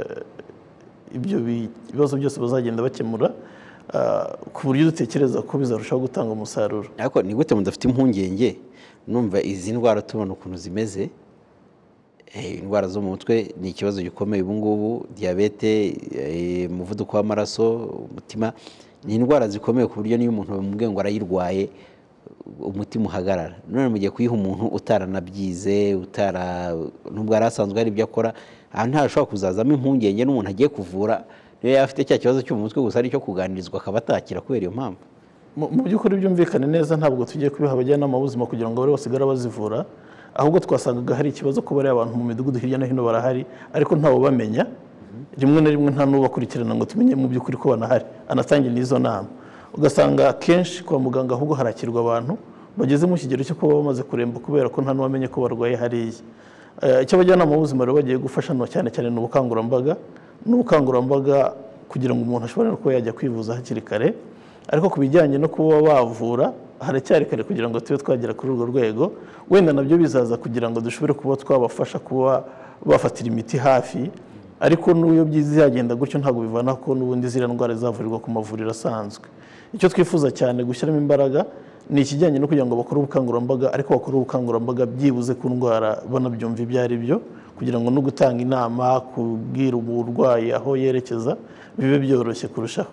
ibyo bibazo byose bazagenda bakemura, ku buryo dutekereza ko bizarushaho gutanga umusaruro. Ariko ni gute mudafite impungenge? Numva izi ndwara tubona ukuntu zimeze, indwara zo mu mutwe ni ikibazo gikomeye ubu ngubu, diyabete, umuvuduko w'amaraso, umutima, ni indwara zikomeye ku buryo niyo umuntu bamubwiye ngo arayirwaye umutima uhagarara. None mugiye kuyiha umuntu utaranabyize, utara nubwo yari asanzwe hari ibyo akora, aha ntashobora kuzazamo impungenge n'umuntu agiye kuvura niyo yaba afite cya kibazo cyo mu mutwe gusa ari cyo kuganirizwa akaba atakira kubera iyo mpamvu. Mu by'ukuri byumvikane neza, ntabwo tugiye kubiha abajyanama b'ubuzima kugira ngo bari basigara bazivura, ahubwo twasangaga hari ikibazo ko bari abantu mu midugudu hirya no hino barahari ariko ntawe bamenya, rimwe na rimwe nta n'ubakurikirana ngo tumenye mu by'ukuri ko banahari anatangira n'izo nama. Ugasanga kenshi kwa muganga ahubwo harakirwa abantu bageze mu kigero cyo kuba bamaze kuremba kubera ko nta n'uwamenye ko barwaye hariya. Icyo abajyanama b'ubuzima rero bagiye gufasha no cyane cyane n'ubukangurambaga n'ubukangurambaga kugira ngo umuntu ashobore kuba yajya kwivuza hakiri kare, ariko ku bijyanye no kuba bavura haracyari kare kugira ngo tube twagera kuri urwo rwego. Wenda nabyo bizaza kugira ngo dushobore kuba twabafasha kuba bafatira imiti hafi, ariko n'iyo byizagenda gutyo ntabwo bivana ko n'ubundi ziriya ndwara zavurirwa ku mavuriro asanzwe. Icyo twifuza cyane gushyiramo imbaraga ni ikijyanye no kugira ngo bakore ubukangurambaga, ariko bakore ubukangurambaga byibuze ku ndwara banabyumva ibyo ari byo, kugira ngo no gutanga inama, kubwira umurwayi aho yerekeza bibe byoroshye kurushaho.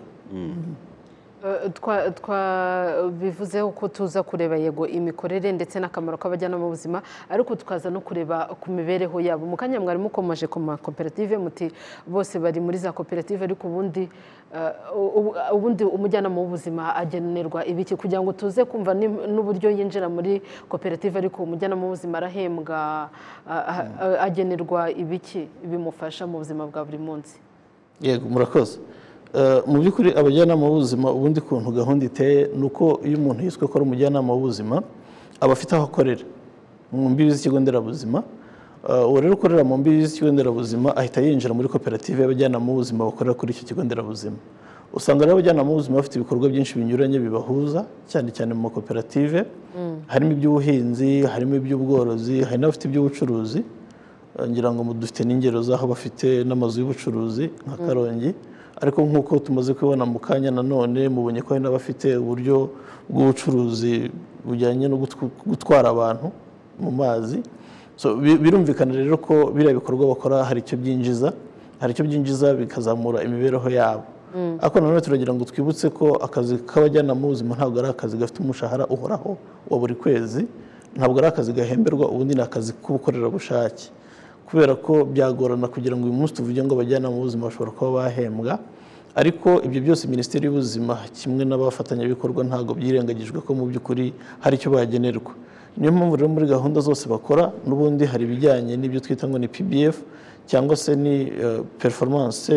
bivuzeho ko tuza kureba yego imikorere ndetse n'akamaro k'abajyanama b'ubuzima, ariko tukaza no kureba ku mibereho yabo. Mu kanya mwari mukomeje ku makoperative muti bose bari muri za koperative, ariko ubundi ubundi umujyanama w'ubuzima agenerwa ibiki kugira ngo tuze kumva n'uburyo yinjira muri koperative, ariko umujyanama w'ubuzima arahembwa, agenerwa ibiki bimufasha mu buzima bwa buri munsi? Yego, murakoze. Mu by'ukuri abajyanama b'ubuzima ubundi kuntu gahunda iteye ni uko iyo umuntu yiswe ko ari umujyanama w'ubuzima aba afite aho akorera mu mbibi z'ikigo nderabuzima. Uwo rero ukorera mu mbibi z'ikigo nderabuzima ahita yinjira muri koperative y'abajyanama b'ubuzima bakorera kuri icyo kigo nderabuzima. Usanga rero abajyanama b'ubuzima bafite ibikorwa byinshi binyuranye bibahuza, cyane cyane mu makoperative, harimo iby'ubuhinzi, harimo iby'ubworozi, hari n'abafite iby'ubucuruzi. Ngira ngo dufite n'ingero z'aho bafite n'amazu y'ubucuruzi nka Karongi, ariko nk'uko tumaze kubibona mu kanya nanone mubonye ko hari n'abafite uburyo bw'ubucuruzi bujyanye no gutwara abantu mu mazi. So birumvikana rero ko biriya bikorwa bakora hari icyo byinjiza, hari icyo byinjiza bikazamura imibereho yabo. Ariko nanone turagira ngo twibutse ko akazi k'abajyanama b'ubuzima ntabwo ari akazi gafite umushahara uhoraho wa buri kwezi, ntabwo ari akazi gahemberwa, ubundi ni akazi k'ubukorerabushake, kubera ko byagorana kugira ngo uyu munsi tuvuge ngo abajyanama b'ubuzima bashobora kuba bahembwa. Ariko ibyo byose Minisiteri y'Ubuzima kimwe n'abafatanyabikorwa ntabwo byirengagijwe ko mu by'ukuri hari icyo bagenerwa. Niyo mpamvu rero muri gahunda zose bakora n'ubundi hari ibijyanye n'ibyo twita ngo ni P B F cyangwa se ni performance,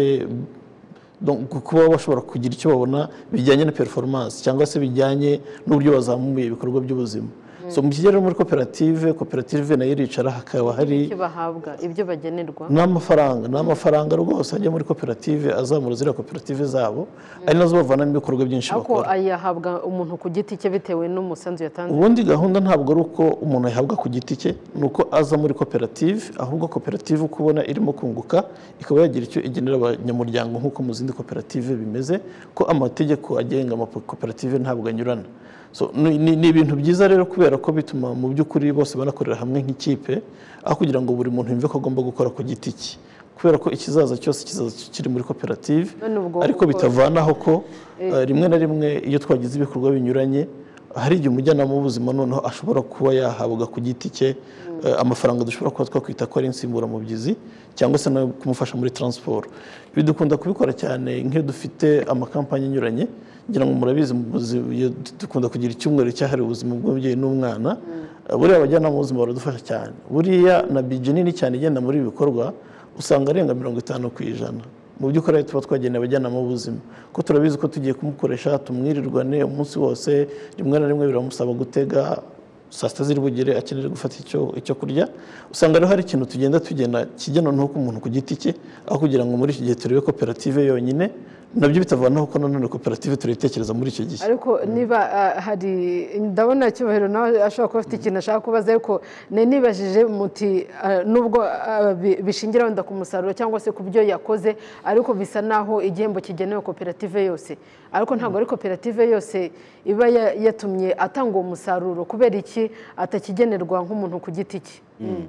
kuba bashobora kugira icyo babona bijyanye na performance cyangwa se bijyanye n'uburyo bazamuye ibikorwa by'ubuzima. So mu kigero muri koperative, koperative nayo iricara hakaba hari icyo bahabwa, ibyo bagenerwa n'amafaranga, n'amafaranga rwose ajya muri koperative azamura ziriya koperative zabo, ari nazo bavanamo ibikorwa byinshi bakora. Ako ayahabwa umuntu ku giti cye bitewe n'umusanzu yatanze? Ubundi gahunda ntabwo ari uko umuntu ayihabwa ku giti cye, ni uko aza muri koperative, ahubwo koperative uko ubona irimo kunguka ikaba yagira icyo igenera abanyamuryango nk'uko mu zindi koperative bimeze, ko amategeko agenga amakoperative ntabwo anyurana. So ni ibintu byiza rero kubera ko bituma mu by'ukuri bose banakorera hamwe nk'ikipe, aho kugira ngo buri muntu yumve ko agomba gukora ku giti cye, kubera ko ikizaza cyose kizaza kiri muri koperative, ariko bitavanaho ko rimwe na rimwe iyo twagize ibikorwa binyuranye hari igihe umujyanama w'ubuzima noneho ashobora kuba yahabwa ku giti cye amafaranga dushobora kuba twakwita ko ari insimburamubyizi cyangwa se no kumufasha muri transport. Ibi dukunda kubikora cyane nk'iyo dufite amakampani anyuranye, ngira ngo murabizi dukunda kugira icyumweru cyahariwe ubuzima bw'umubyeyi n'umwana. Buriya abajyanama b'ubuzima baradufasha cyane, buriya na bije nini cyane igenda muri ibi bikorwa usanga arenga mirongo itanu ku ijana mu by'ukuri tuba twageneye abajyanama b'ubuzima, ko turabizi ko tugiye kumukoresha tumwirirwane umunsi wose, rimwe na rimwe biramusaba gutega saa sita ziri bugere akeneye gufata icyo icyo kurya. Usanga rero hari ikintu tugenda tugena kigena no ku muntu ku giti cye, aho kugira ngo muri iki gihe turebe koperative yonyine, nabyo bitavanaho ko nanone koperative turitekereza muri icyo gihe. Ariko niba hari ndabona Cyubahiro nawe ashobora kuba afite ikintu ashaka kubaza, ariko nibajije muti nubwo bishingira wenda ku musaruro cyangwa se ku byo yakoze, ariko bisa naho igihembo kigenewe koperative yose, ariko ntabwo ari koperative yose iba yatumye atanga uwo musaruro. Kubera iki atakigenerwa nk'umuntu ku giti cye?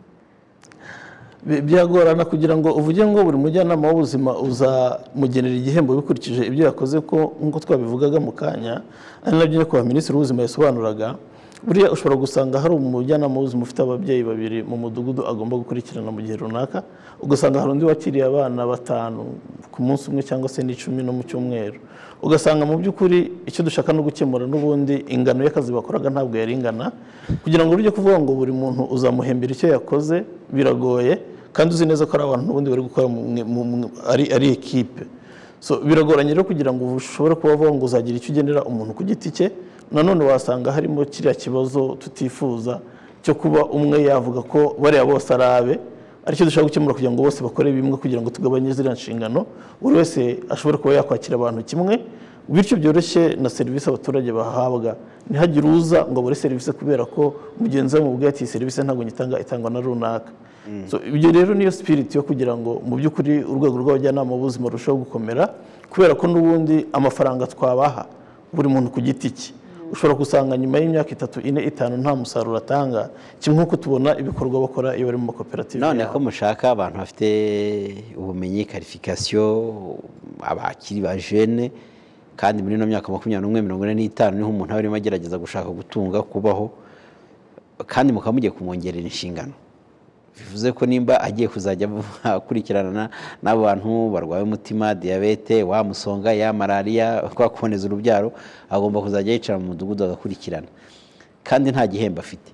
Byagorana kugira ngo uvuge ngo buri mujyanama w'ubuzima uzamugenera igihembo bikurikije ibyo yakoze, ko nk'uko twabivugaga mu kanya, ari nabyo nyakubahwa minisitiri w'ubuzima yasobanuraga. Buriya ushobora gusanga hari umujyanama w'ubuzima ufite ababyeyi babiri mu mudugudu agomba gukurikirana mu gihe runaka, ugasanga hari undi wakiriye abana batanu ku munsi umwe cyangwa se n'icumi no mu cyumweru. Ugasanga mu by'ukuri icyo dushaka no gukemura n'ubundi ingano y'akazi bakoraga ntabwo yari ingana, kugira ngo ujye kuvuga ngo buri muntu uzamuhembera icyo yakoze biragoye, kandi uzi neza ko ari abantu n'ubundi bari gukora ari ekipe. So biragoranye rero kugira ngo ushobore kuba bavuga ngo uzagira icyo ugenera umuntu ku giti cye. Nanone wasanga harimo kiriya kibazo tutifuza cyo kuba umwe yavuga ko bariya bose ari abe, aricyo dushaka gukemura kugira ngo bose bakore bimwe, kugira ngo tugabanye ziriya nshingano, buri wese ashobore kuba yakwakira abantu kimwe, bityo byoroshye na serivisi abaturage bahabwa. Ntihagire uza ngo abure serivisi kubera ko mugenzi we mubwiye ati serivisi ntabwo nyitanga, itangwa na runaka. So ibyo rero niyo spirit yo kugira ngo mu by'ukuri urwego rw'abajyanama b'ubuzima rushaho gukomera, kubera ko n'ubundi amafaranga twabaha buri muntu ku giti cye ushobora gusanga nyuma y'imyaka itatu ine itanu nta musaruro atanga, kimwe nk'uko tubona ibikorwa bakora iyo bari mu makoperative. None ko mushaka abantu bafite ubumenyi, qualification, abakiri ba jeune, kandi muri no myaka makumyabiri n'umwe mirongo ine n'itanu niho umuntu arimo agerageza gushaka gutunga kubaho, kandi mukaba mugiye kumwongerera inshingano. Bivuze ko nimba agiye kuzajya akurikirana n'abo bantu barwaye umutima, diyabete, wa musonga, ya malaria, kwa kuboneza urubyaro, agomba kuzajya yicara mu mudugudu agakurikirana, kandi nta gihembo afite.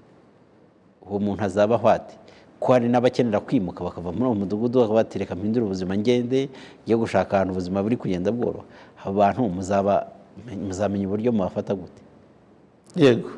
Uwo muntu azaba hwate ko hari n'abakenera kwimuka bakava muri uwo mudugudu bakabatereka mpindura ubuzima ngende yo gushaka ahantu ubuzima buri kugenda bworoha. Abo bantu muzaba muzamenya uburyo mubafata gute? Yego,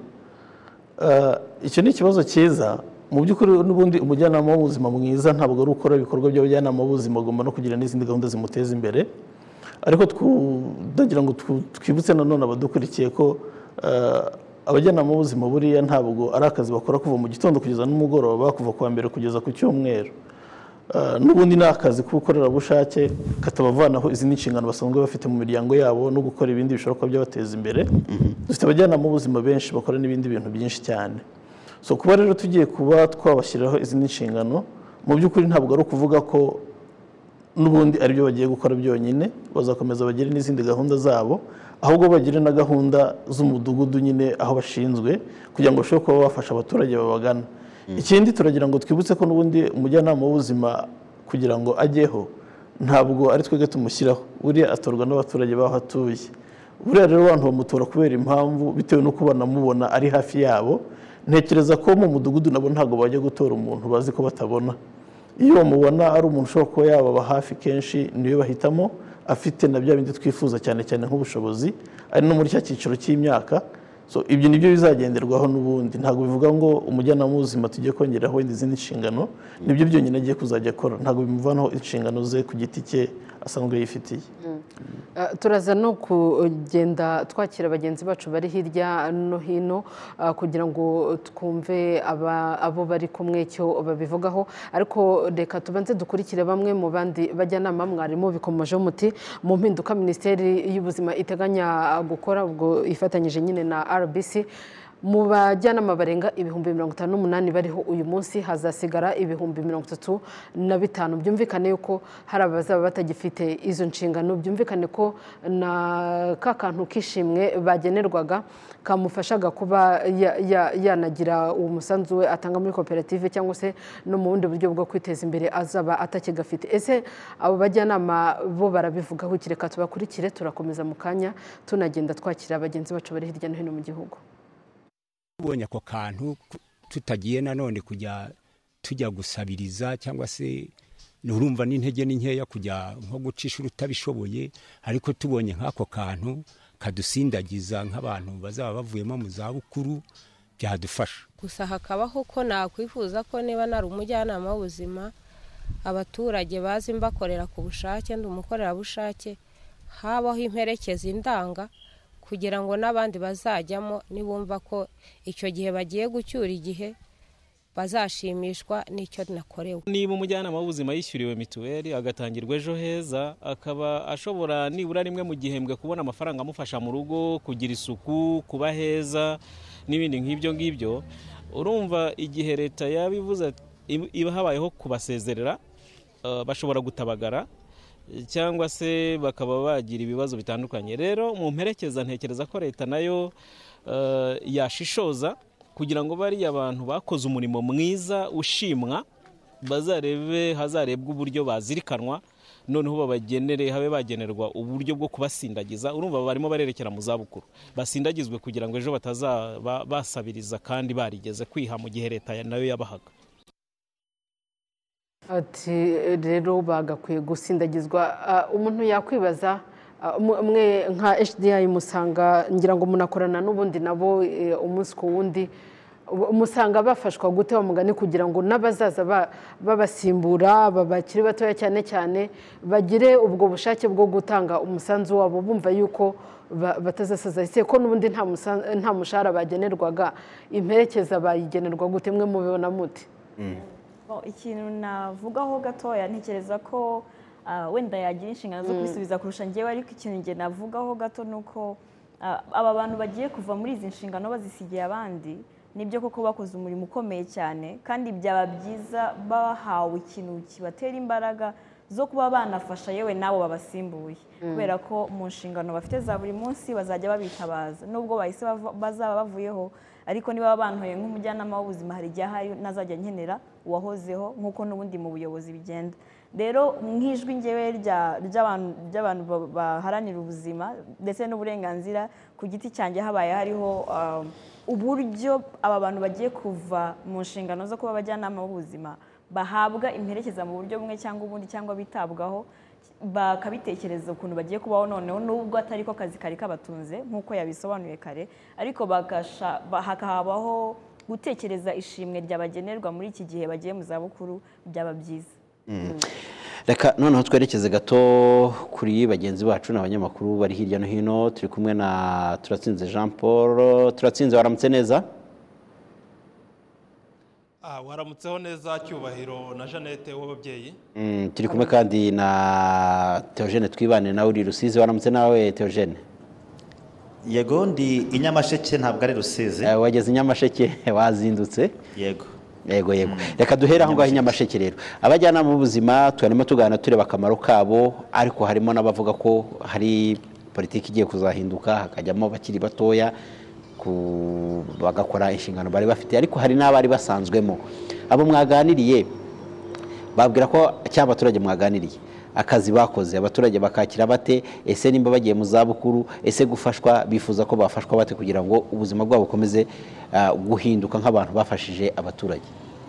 icyo ni ikibazo cyiza. Mu by'ukuri n'ubundi umujyanama w'ubuzima mwiza ntabwo ari ukora ibikorwa by'abajyanama b'ubuzima, agomba no kugira n'izindi gahunda zimuteza imbere. Ariko ndagira ngo twibutse nanone abadukurikiye ko abajyanama b'ubuzima buriya ntabwo ari akazi bakora kuva mu gitondo kugeza n'umugoroba, kuva kuwa mbere kugeza ku cyumweru. N'ubundi ni akazi k'ubukorerabushake katabavanaho izindi nshingano basanzwe bafite mu miryango yabo no gukora ibindi bishobora kuba byabateza imbere. Dufite abajyanama b'ubuzima benshi bakora n'ibindi bintu byinshi cyane. So kuba rero tugiye kuba twabashyiraho izindi nshingano, mu by'ukuri ntabwo ari ukuvuga ko n'ubundi ari byo bagiye gukora byonyine, bazakomeza bagire n'izindi gahunda zabo, ahubwo bagire na gahunda z'umudugudu nyine aho bashinzwe, kugira ngo bashobore kuba bafasha abaturage babagana. Ikindi turagira ngo twibutse ko n'ubundi umujyanama w'ubuzima kugira ngo ajyeho ntabwo ari twebwe tumushyiraho, buriya atorwa n'abaturage baho atuye. Buriya rero abantu bamutora kubera impamvu bitewe no kuba banamubona ari hafi yabo. Ntekereza ko mu mudugudu nabo ntabwo bajya gutora umuntu bazi ko batabona. Iyo bamubona ari umuntu ushobora kuba yababa hafi kenshi, niyo bahitamo, afite na bya bindi twifuza cyane cyane nk'ubushobozi, ari no muri cya cyiciro cy'imyaka. So ibyo nibyo bizagenderwaho n'ubundi, ntabwo bivuga ngo umujyanama w'ubuzima tugiye kongeraho izindi nshingano, nibyo byonyine agiye kuzajya akora, ntabwo bimuvanaho inshingano ze ku giti cye asanzwe yifitiye. Turaza no kugenda twakira bagenzi bacu bari hirya no hino kugira ngo twumve abo bari kumwe icyo babivugaho, ariko reka tubanze dukurikire bamwe mu bandi bajyanama mwarimu bikomeje umuti mu mpinduka Minisiteri y'Ubuzima iteganya gukora, ubwo ifatanyije nyine na R B C. mu bajyanama barenga ibihumbi mirongo itanu n'umunani bariho uyu munsi hazasigara ibihumbi mirongo itatu na bitanu. Byumvikane yuko hari abazaba batagifite izo nshingano, byumvikane ko na ka kantu kishimwe bagenerwaga kamufashaga kuba yanagira uwo musanzu we atanga muri koperative cyangwa se no mu bundi buryo bwo kwiteza imbere azaba atakigafite. Ese abo bajyanama bo barabivugaho iki? Reka tubakurikire, turakomeza mu kanya tunagenda twakira abagenzi bacu bari hirya no hino mu gihugu. Ubonye ako kantu tutagiye nanone kujya tujya gusabiriza cyangwa se nurumva n'intege n'inkeya kujya nko gucisha urutabishoboye, ariko tubonye nk'ako kantu kadusindagiza nk'abantu bazaba bavuyemo mu zabukuru byadufasha. Gusa hakabaho ko nakwifuza ko niba nari umujyanama w'ubuzima abaturage bazi mbakorera ku bushake, ndi umukorerabushake, habaho imperekeza indanga kugira ngo n'abandi bazajyamo nibumva ko icyo gihe bagiye gucyura igihe bazashimishwa n'icyo nakorewe. Niba umujyanama w'ubuzima yishyuriwe mituweli agatangirwa ejo heza, akaba ashobora nibura rimwe mu gihembwe kubona amafaranga amufasha mu rugo, kugira isuku, kuba heza n'ibindi nk'ibyo ngibyo, urumva igihe leta yabivuze iba habayeho kubasezerera, bashobora gutabagara cyangwa se bakaba bagira ibibazo bitandukanye. Rero mu mperekeza ntekereza ko leta nayo yashishoza kugira ngo bariya abantu bakoze umurimo mwiza ushimwa bazarebe, hazarebwa uburyo bazirikanwa, noneho babagenere, habe bagenerwa uburyo bwo kubasindagiza. Urumva barimo barerekera mu zabukuru, basindagizwe kugira ngo ejo batazaba basabiriza kandi barigeze kwiha mu gihe leta nayo yabahaga. Ati rero bagakwiye gusindagizwa. Umuntu yakwibaza, mwe nka H D I musanga ngira ngo munakorana n'ubundi nabo umunsi ku wundi, musanga bafashwa gute bamugane kugira ngo n'abazaza babasimbura babakiri batoya cyane cyane bagire ubwo bushake bwo gutanga umusanzu wabo bumva yuko batazasaza? Ese ko n'ubundi nta mushahara bagenerwaga, imperekeza bayigenerwa gute? Mwe mubibona muti? Ikintu navugaho gatoya, ntekereza ko wenda yagira inshingano zo kubisubiza kurusha njyewe, ariko ikintu njye navugaho gato ni uko aba bantu bagiye kuva muri izi nshingano bazisigiye abandi, nibyo koko bakoze umurimo ukomeye cyane, kandi byaba byiza bahawe ikintu kibatera imbaraga zo kuba banafasha yewe nabo babasimbuye, kubera ko mu nshingano bafite za buri munsi bazajya babitabaza nubwo bahise bazaba bavuyeho. Ariko niba bantoye nk'umujyanama w'ubuzima, hari igihe hari nazajya nkenera uwahozeho, nk'uko n'ubundi mu buyobozi bigenda. Rero nk'ijwi ngewe ry'abantu baharanira ubuzima ndetse n'uburenganzira ku giti cyanjye, habaye hariho uburyo aba bantu bagiye kuva mu nshingano zo kuba abajyanama b'ubuzima bahabwa imperekeza mu buryo bumwe cyangwa ubundi, cyangwa bitabwaho, bakabitekereza ukuntu bagiye kubaho noneho, nubwo atari ko kazi kari kabatunze nk'uko yabisobanuye kare, ariko hakabaho gutekereza ishimwe ryabagenerwa muri iki gihe bagiye mu zabukuru, byaba byiza. Reka noneho twerekeze gato kuri bagenzi bacu n'abanyamakuru bari hirya no hino. Turi kumwe na Turatsinze Jean Paul. Turatsinze, waramutse neza? Ah, waramutseho neza Cyubahiro na Jeannette w'ababyeyi. Mm, turi kumwe kandi na Theogene Twibane nawe uri Rusizi. Waramutse nawe Theogene? Yego, ndi Inyamasheke ntabwo ari Rusizi. Uh, wageze Inyamasheke wazindutse? Yego. Yego yego. Reka duhera aho ngaho Inyamasheke rero. Abajyanama b'ubuzima twarimo tugana tureba akamaro kabo, ariko harimo n'abavuga ko hari politiki igiye kuzahinduka hakajyamo bakiri batoya bagakora inshingano bari bafite, ariko hari n'abari basanzwemo. Abo mwaganiriye babwira ko cyangwa abaturage mwaganiriye akazi bakoze, abaturage bakakira bate? Ese nimba bagiye mu zabukuru, ese gufashwa bifuza ko bafashwa bate kugira ngo ubuzima bwabo bukomeze guhinduka nk'abantu bafashije abaturage?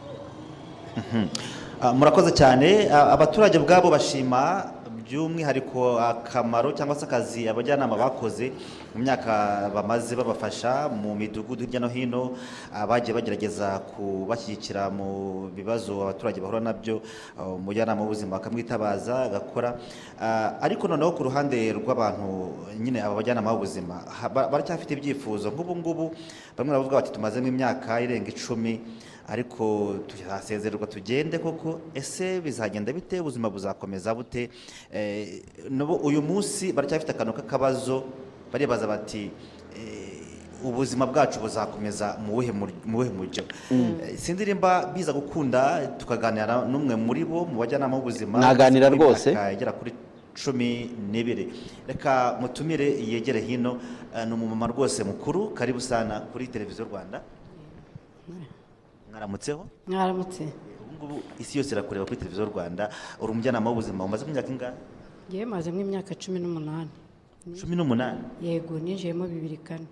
Murakoze cyane. Abaturage bwabo bashima by'umwihariko akamaro cyangwa se akazi abajyanama bakoze mu myaka bamaze babafasha mu midugudu hirya no hino, bagiye bagerageza kubashyigikira mu bibazo abaturage bahura nabyo. Umujyanama w'ubuzima bakamwitabaza agakora, ariko noneho ku ruhande rw'abantu nyine aba bajyanama b'ubuzima baracyafite ibyifuzo. nk'ubu ngubu bamwe baravuga bati tumazemo imyaka irenga icumi ariko tuzasezererwa tugende koko, ese bizagenda bite? Ubuzima buzakomeza bute? Uyu munsi baracyafite akantu k'akabazo, baribaza bati ubuzima bwacu buzakomeza mu buhe mur- mu buhe buryo Eh, sindirimba biza gukunda tukaganira n'umwe muri bo mu bajyanama b'ubuzima Mwaganira Imyaka rwose. igera kuri cumi n'ibiri reka mutumire yegere hino eh, ni umumama rwose mukuru karibu sana kuri televiziyo Rwanda mwaramutseho mwaramutse ubu ngubu isi yose irakureba kuri televiziyo Rwanda uri umujyanama w'ubuzima umaze imyaka ingahe ngewe mazemo imyaka cumi n'umunani cumi n'umunani yego ninjiyemo bibiri kane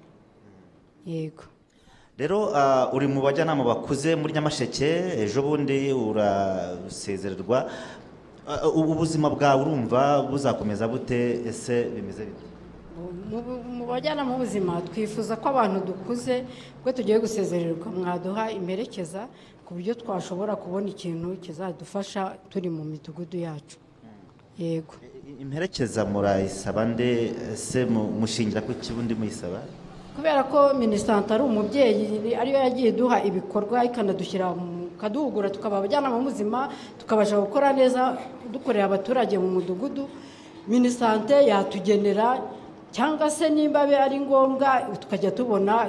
yego rero ah, uri mu bajyanama bakuze muri Nyamasheke ejo bundi urasezererwa Ah, ubu ubuzima bwawe urumva buzakomeza bute ese bimeze bite Mu- mu bajyanama b'ubuzima twifuza ko abantu dukuze ubwo tugiye gusezererwa mwaduha imperekeza ku buryo twashobora kubona ikintu kizadufasha turi mu midugudu yacu yego imperekeza murayisaba nde ese mu- mushingira ku kibundi muyisaba kubera ko minisante ari umubyeyi ariyo yagiye duha ibikorwa ikanadushyira mu kaduhugura tukaba abajyanama b'ubuzima tukabasha gukora neza dukorera abaturage mu mudugudu minisante yatugenera cyangwa se nimba biba ari ngombwa tukajya tubona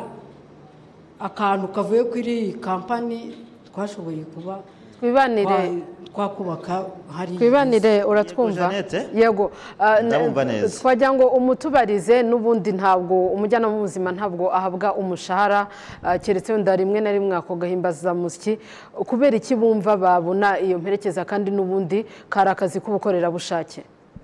akantu kavuye kuri iyi kampani twashoboye kuba Twibanire. twa- twakubaka hari twibanire uratwumva yego Ah, n- Ndabumva neza. twagira ngo umutubarize n'ubundi ntabwo umujyanama w'ubuzima ntabwo ahabwa umushahara ah, keretse wenda rimwe na rimwe ako gahimbazamusyi kubera iki bumva babona iyo mperekeza kandi n'ubundi kari akazi k'ubukorerabushake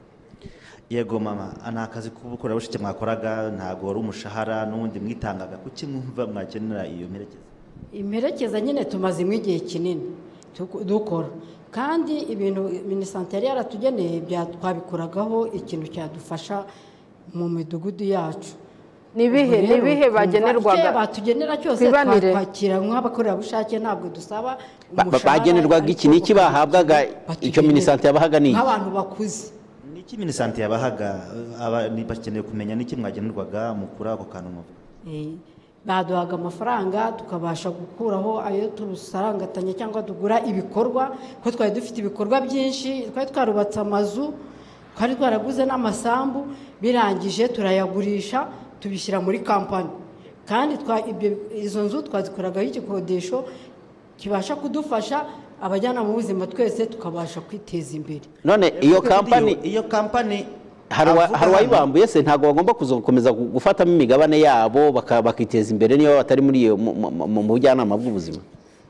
yego mama ni akazi k'ubukorerabushake mwakoraga ntabwo wari umushahara n'ubundi mwitangaga kuki mwumva mwakenera iyo mperekeza imperekeza nyine tumazemo igihe kinini tuku- dukora kandi ibintu minisante yari yaratugeneye bya- twabikoragaho ikintu cyadufasha mu midugudu yacu Ni ibihe- Ubwo ni rero ibihe twumva bagenerwaga? icyo batugenera cyose Twibanire. twakira nk'abakorerabushake ntabwo dusaba Ba- ba- bagenerwaga iki ni iki bahabwaga icyo minisante yabahaga ni iki? nk'abantu bakuze niki minisante yabahaga aba ni bakeneye kumenya niki mwagenerwaga mukura ako kantu muvuga Eh, baduhaga amafaranga tukabasha gukuraho ayo tusarangatanya cyangwa tugura ibikorwa kuko twari dufite ibikorwa byinshi twari twarubatse amazu twari twaraguze n'amasambu birangije turayagurisha tubishyira muri kampani kandi twa- ibyo- izo nzu twazikoragaho igikodesho kibasha kudufasha abajyanama b'ubuzima twese tukabasha kwiteza imbere none iyo kampani iyo kampani hari uwa- hari uwayibambuye se ntabwo bagomba kuzakomeza gu- gufatamo imigabane yabo baka- bakiteza imbere niba batari muri iyo mu- mu- mu bujyanama bw'ubuzima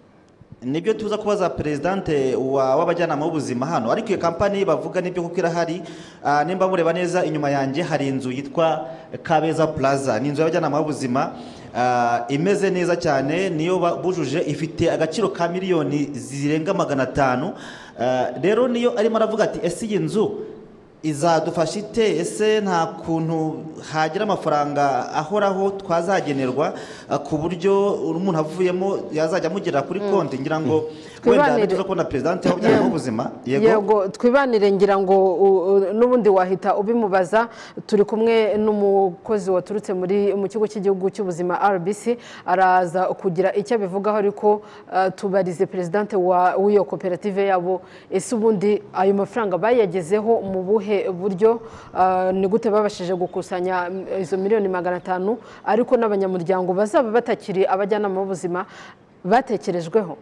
nibyo tuza kubaza perezidante wa- w'abajyanama b'ubuzima hano ariko iyo kampani bavuga nibyo kuko irahari Ah, nimba mureba neza inyuma yanjye hari inzu yitwa Kabeza Plaza ni inzu y'abajyanama b'ubuzima ah, imeze neza cyane niyo ba- bujuje ifite agaciro ka miliyoni zirenga magana atanu Ah, rero niyo arimo aravuga ati ese iyi nzu izadufasha ite ese nta kuntu hagira amafaranga ahoraho twazagenerwa ah, ku buryo umuntu avuyemo yazajya amugera kuri konti ngira ngo wenda Twibanire. nituza kubona perezidante w'abajyanama b'ubuzima yego twibanire ngira ngo u- u- n'ubundi wahita ubimubaza turi kumwe n'umukozi waturutse muri mu kigo cy'igihugu cy'ubuzima R B C araza kugira icyo abivugaho ariko ah, tubarize perezidante wa- w'iyo koperative yabo ese ubundi ayo mafaranga bayagezeho mu buhe buryo ah, ni gute babashije gukusanya mm, izo miliyoni magana atanu ariko n'abanyamuryango bazaba batakiri abajyanama b'ubuzima batekerejweho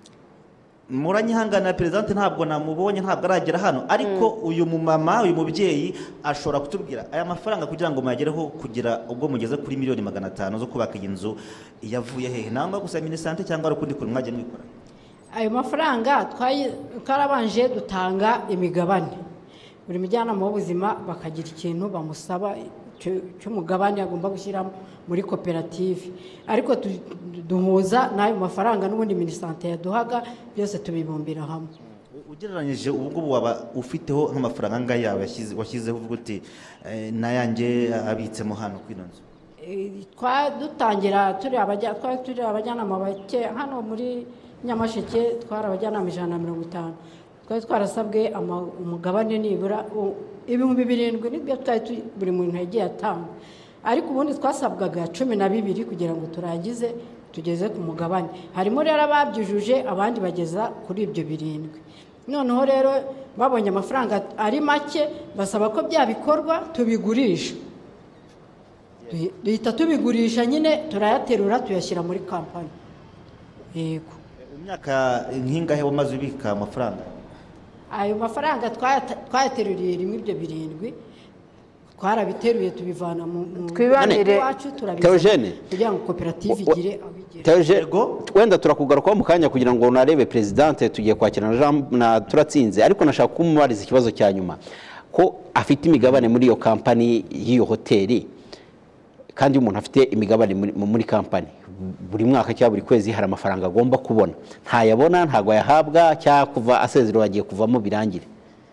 muranyihanganira perezidante ntabwo namubonye ntabwo aragera hano ariko uyu mumama uyu mubyeyi ashobora kutubwira aya mafaranga kugira ngo muyagereho kugira ubwo mugeze kuri miliyoni magana atanu zo kubaka iyi nzu yavuye hehe nangwa gusa minisante cyangwa ari ukundi kuntu mwagiye mwikora ayo mafaranga twayi- twarabanje dutanga imigabane buri mujyanama w'ubuzima bakagira ikintu bamusaba cyo- cy'umugabane agomba gushyira muri koperative ariko tu- duhuza n'ayo mafaranga n'ubundi minisante yaduhaga byose tubibumbira hamwe ugereranyije ubu ngubu waba ufiteho nk'amafaranga angahe yawe yashyize- washyizeho uvuga uti eh, n'ayanjye abitsemo hano kuri ino nzu Eh, twa dutangira turi abajya- twari turi abajyanama bake hano muri Nyamasheke twari abajyanama ijana na mirongo itanu twari twarasabwe ama- umugabane nibura u- ibihumbi birindwi nibyo twari tu- buri muntu yagiye atanga ariko ubundi twasabwaga cumi na bibiri kugira ngo turangize tugeze ku mugabane harimo rero ababyujuje abandi bageza kuri ibyo birindwi noneho rero babonye amafaranga ari make basaba ko bya bikorwa tubigurisha duhita tubigurisha nyine turayaterura tuyashyira muri kampani. Yego. Imyaka nk'ingahe wamaze ubika amafaranga? Ayo mafaranga twayateruriye rimwe ibyo birindwi twarabiteruye tubivana mu twibanire iwacu turabizana kugira ngo koperative igire aho igera. Teogene wenda turakugarukaho mu kanya kugira ngo narebe presidente tugiye kwakira na turatsinze, ariko nashaka kumubariza ikibazo cya nyuma ko afite imigabane muri iyo kampani y'iyo hoteli, kandi umuntu afite imigabane muri kampani buri mwaka cyangwa buri kwezi hari amafaranga agomba kubona, ntayabona ntago yahabwa cyangwa kuva asezerwa agiye kuvamo birangire.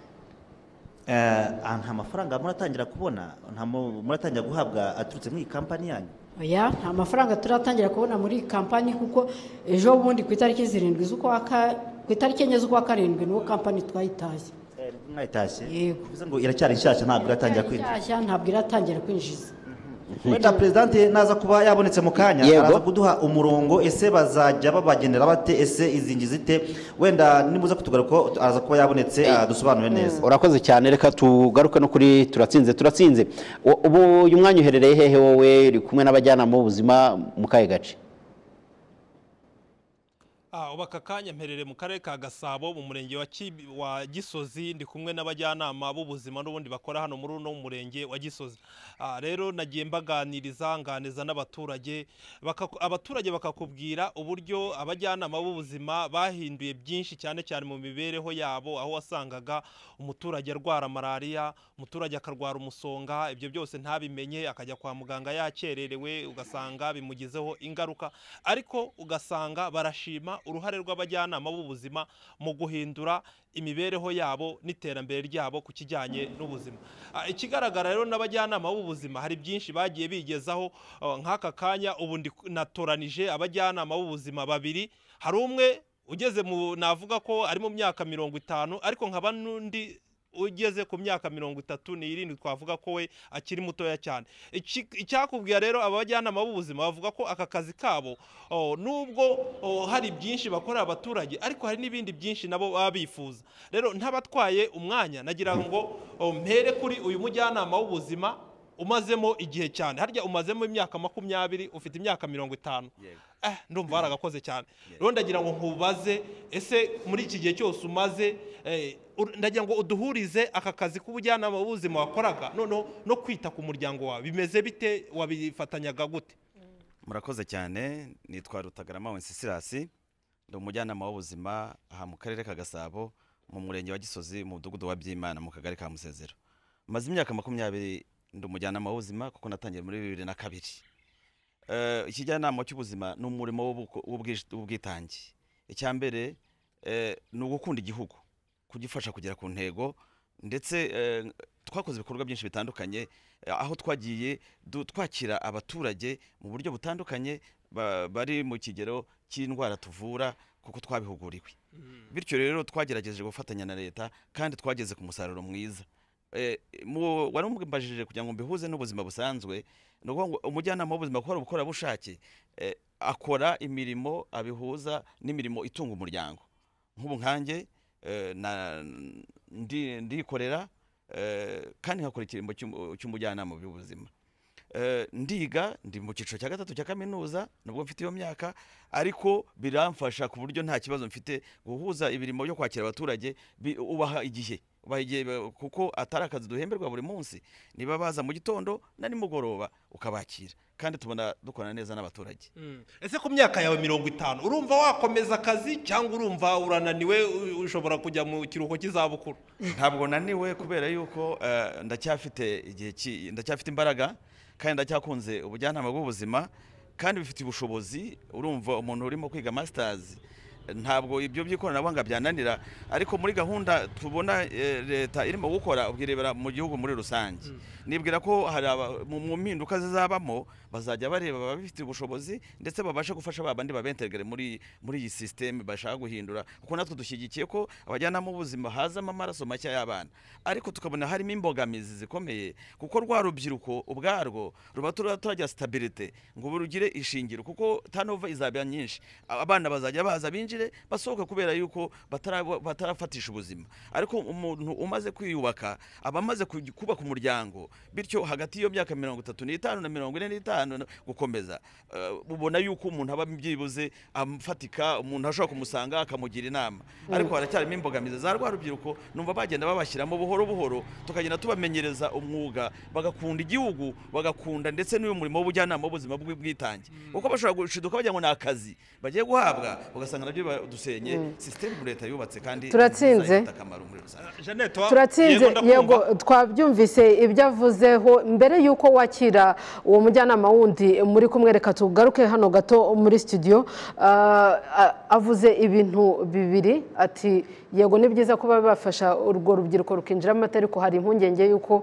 nta mafaranga muratangira kubona, nta muratangira guhabwa aturutse muri kampani yanyu? Oya, nta mafaranga turatangira kubona muri kampani kuko ejo bundi ku itariki zirindwi z'ukwa ku itariki enye z'ukwa karindwi niwo kampani twayitashye. Mwayitashye? Yego. Bivuze ngo iracyari nshyashya ntabwo iratangira kwinjiza. Nshyashya ntabwo iratangira kwinjiza. Wenda presidente naza kuba yabonetse mu kanya araza kuduha umurongo, ese bazajya babagenera bate, ese izingi zite, wenda nimuza kutugaruka araza kuba yabonetse dusobanure neza. Urakoze cyane, reka tugaruke no kuri turatsinze. Turatsinze ubu uyu mwanya uherereye hehe wowe, uri kumwe n'abajyanama b'ubuzima mu kahe gace? Ah, ubu aka kanya mperere mu karere ka Gasabo mu murenge wa wa Gisozi, ndi kumwe n'abajyanama b'ubuzima n'ubundi bakora hano muri uno murenge wa Gisozi. Ah, rero nagiye mbaganiriza nganiza n'abaturage, abaturage bakakubwira uburyo abajyanama b'ubuzima bahinduye byinshi cyane cyane mu mibereho yabo, aho wasangaga umuturage arwara malaria, umuturage akarwara umusonga, ibyo byose ntabimenye akajya kwa muganga yakererewe, ugasanga bimugizeho ingaruka, ariko ugasanga barashima uruhare rw'abajyanama b'ubuzima mu guhindura imibereho yabo n'iterambere ryabo ku kijyanye n'ubuzima. Ikigaragara rero n'abajyanama b'ubuzima hari byinshi bagiye bigezaho, nk'aka kanya ubu natoranije abajyanama b'ubuzima babiri, hari umwe ugeze mu navuga ko ari mu myaka mirongo itanu, ariko nkaba n'undi ugeze ku myaka mirongo itatu n'irindwi twavuga ko we akiri mutoya cyane. Icyakubwira rero abajyanama b'ubuzima bavuga ko aka kazi kabo nubwo hari byinshi bakorera abaturage, ariko hari n'ibindi byinshi nabo baba bifuza. Rero ntabatwaye umwanya nagira ngo mpere kuri uyu mujyanama w'ubuzima umazemo igihe cyane, harya umazemo imyaka makumyabiri, ufite imyaka mirongo itanu. Eh, ndumva baragakoze cyane. Rero ndagira ngo nkubaze, ese muri iki gihe cyose umaze, ndagira ngo uduhurize aka kazi k'ubujyanama b'ubuzima wakoraga noneho no kwita ku muryango wawe bimeze bite, wabifatanyaga gute? Murakoze cyane, nitwa Rutagarama Wenceslas, ndi umujyanama w'ubuzima aha mu karere ka Gasabo mu murenge wa Gisozi mu mudugudu wa Byimana mu kagari ka Musezero. Maze imyaka makumyabiri ndi umujyanama w'ubuzima kuko natangiye muri bibiri na kabiri. Eh, ikijyanama cy'ubuzima ni umurimo w'ubwitange. Icyambere eh, ni ugukunda igihugu, kugifasha kugera ku ntego, ndetse eh, twakoze ibikorwa byinshi bitandukanye, aho twagiye twakira abaturage mu buryo butandukanye bari mu kigero cy'indwara tuvura kuko twabihuguriwe. Bityo rero twagerageje gufatanya na leta kandi twageze ku musaruro mwiza. Eh, mu warumubajije kugira ngo mbihuze n'ubuzima busanzwe, nuko umujyanama w'ubuzima akora ubukora bushake, eh, akora imirimo abihuza n'imirimo itunga umuryango. Nk'ubu nkanjye eh, na ndi ndikorera eh, kandi nkakora ikirimo cy'umujyanama w'ubuzima. Eh, ndiga ndi mu cyiciro cya gatatu cya kaminuza nubwo mfite iyo myaka, ariko biramfasha ku buryo nta kibazo mfite guhuza ibirimo byo kwakira abaturage, ubaha igihe kuko atari akazi duhemberwa buri munsi, niba baza mu gitondo na nimugoroba ukabakira, kandi tubona dukorana neza n'abaturage. Mm. Ese ku myaka yawe mirongo itanu urumva wakomeza akazi cyangwa urumva urananiwe ushobora kujya mu kiruhuko cy'izabukuru? Ntabwo naniwe kubera yuko uh, ndacyafite igihe ndacyafite imbaraga kandi ndacyakunze ubujyanama bw'ubuzima kandi bifite ubushobozi. Urumva umuntu urimo kwiga masters ntabwo ibyo by'ikoranabuhanga byananira, ariko muri gahunda tubona e, leta irimo gukora ubwirebera mu gihugu muri rusange. Mm. Nibwira ko hari mu mpinduka zizabamo bazajya bareba babifite ubushobozi ndetse babasha gufasha babandi babentegere muri muri iyi system bashaka guhindura, kuko natwe dushyigikiye ko abajyanama b'ubuzima hazamo amaraso make y'abana, ariko tukabona harimo imbogamizi zikomeye kuko rwa rubyiruko ubwarwo ruba turagira stability ngo burugire ishingiro, kuko turnover izaba nyinshi, abana bazajya baza binjira ubukire basohoka kubera yuko batarafatisha ubuzima, ariko umuntu umaze kwiyubaka aba amaze kubaka umuryango, bityo hagati y'iyo myaka mirongo itatu n'itanu na mirongo ine n'itanu gukomeza ubona yuko umuntu aba byibuze amufatika, umuntu ashobora kumusanga akamugira inama. Ariko haracyarimo imbogamizi za rwa rubyiruko, numva bagenda babashyiramo buhoro buhoro, tukagenda tubamenyereza umwuga, bagakunda igihugu, bagakunda ndetse n'uyu murimo w'ubujyanama w'ubuzima bw'ubwitange, kuko bashobora gushiduka bagira ngo ni akazi bagiye guhabwa, ugasanga nabyo dusenye system leta yubatse kandi turatsinze turatsinze yego twabyumvise ibyo avuzeho. Mbere yuko wakira uwo mujyanama wundi muri kumwe, reka tugaruke hano gato muri studio. Avuze ibintu bibiri, ati yego ni byiza kuba bafasha urwo rubyiruko rukinjiramo, ariko hari impungenge yuko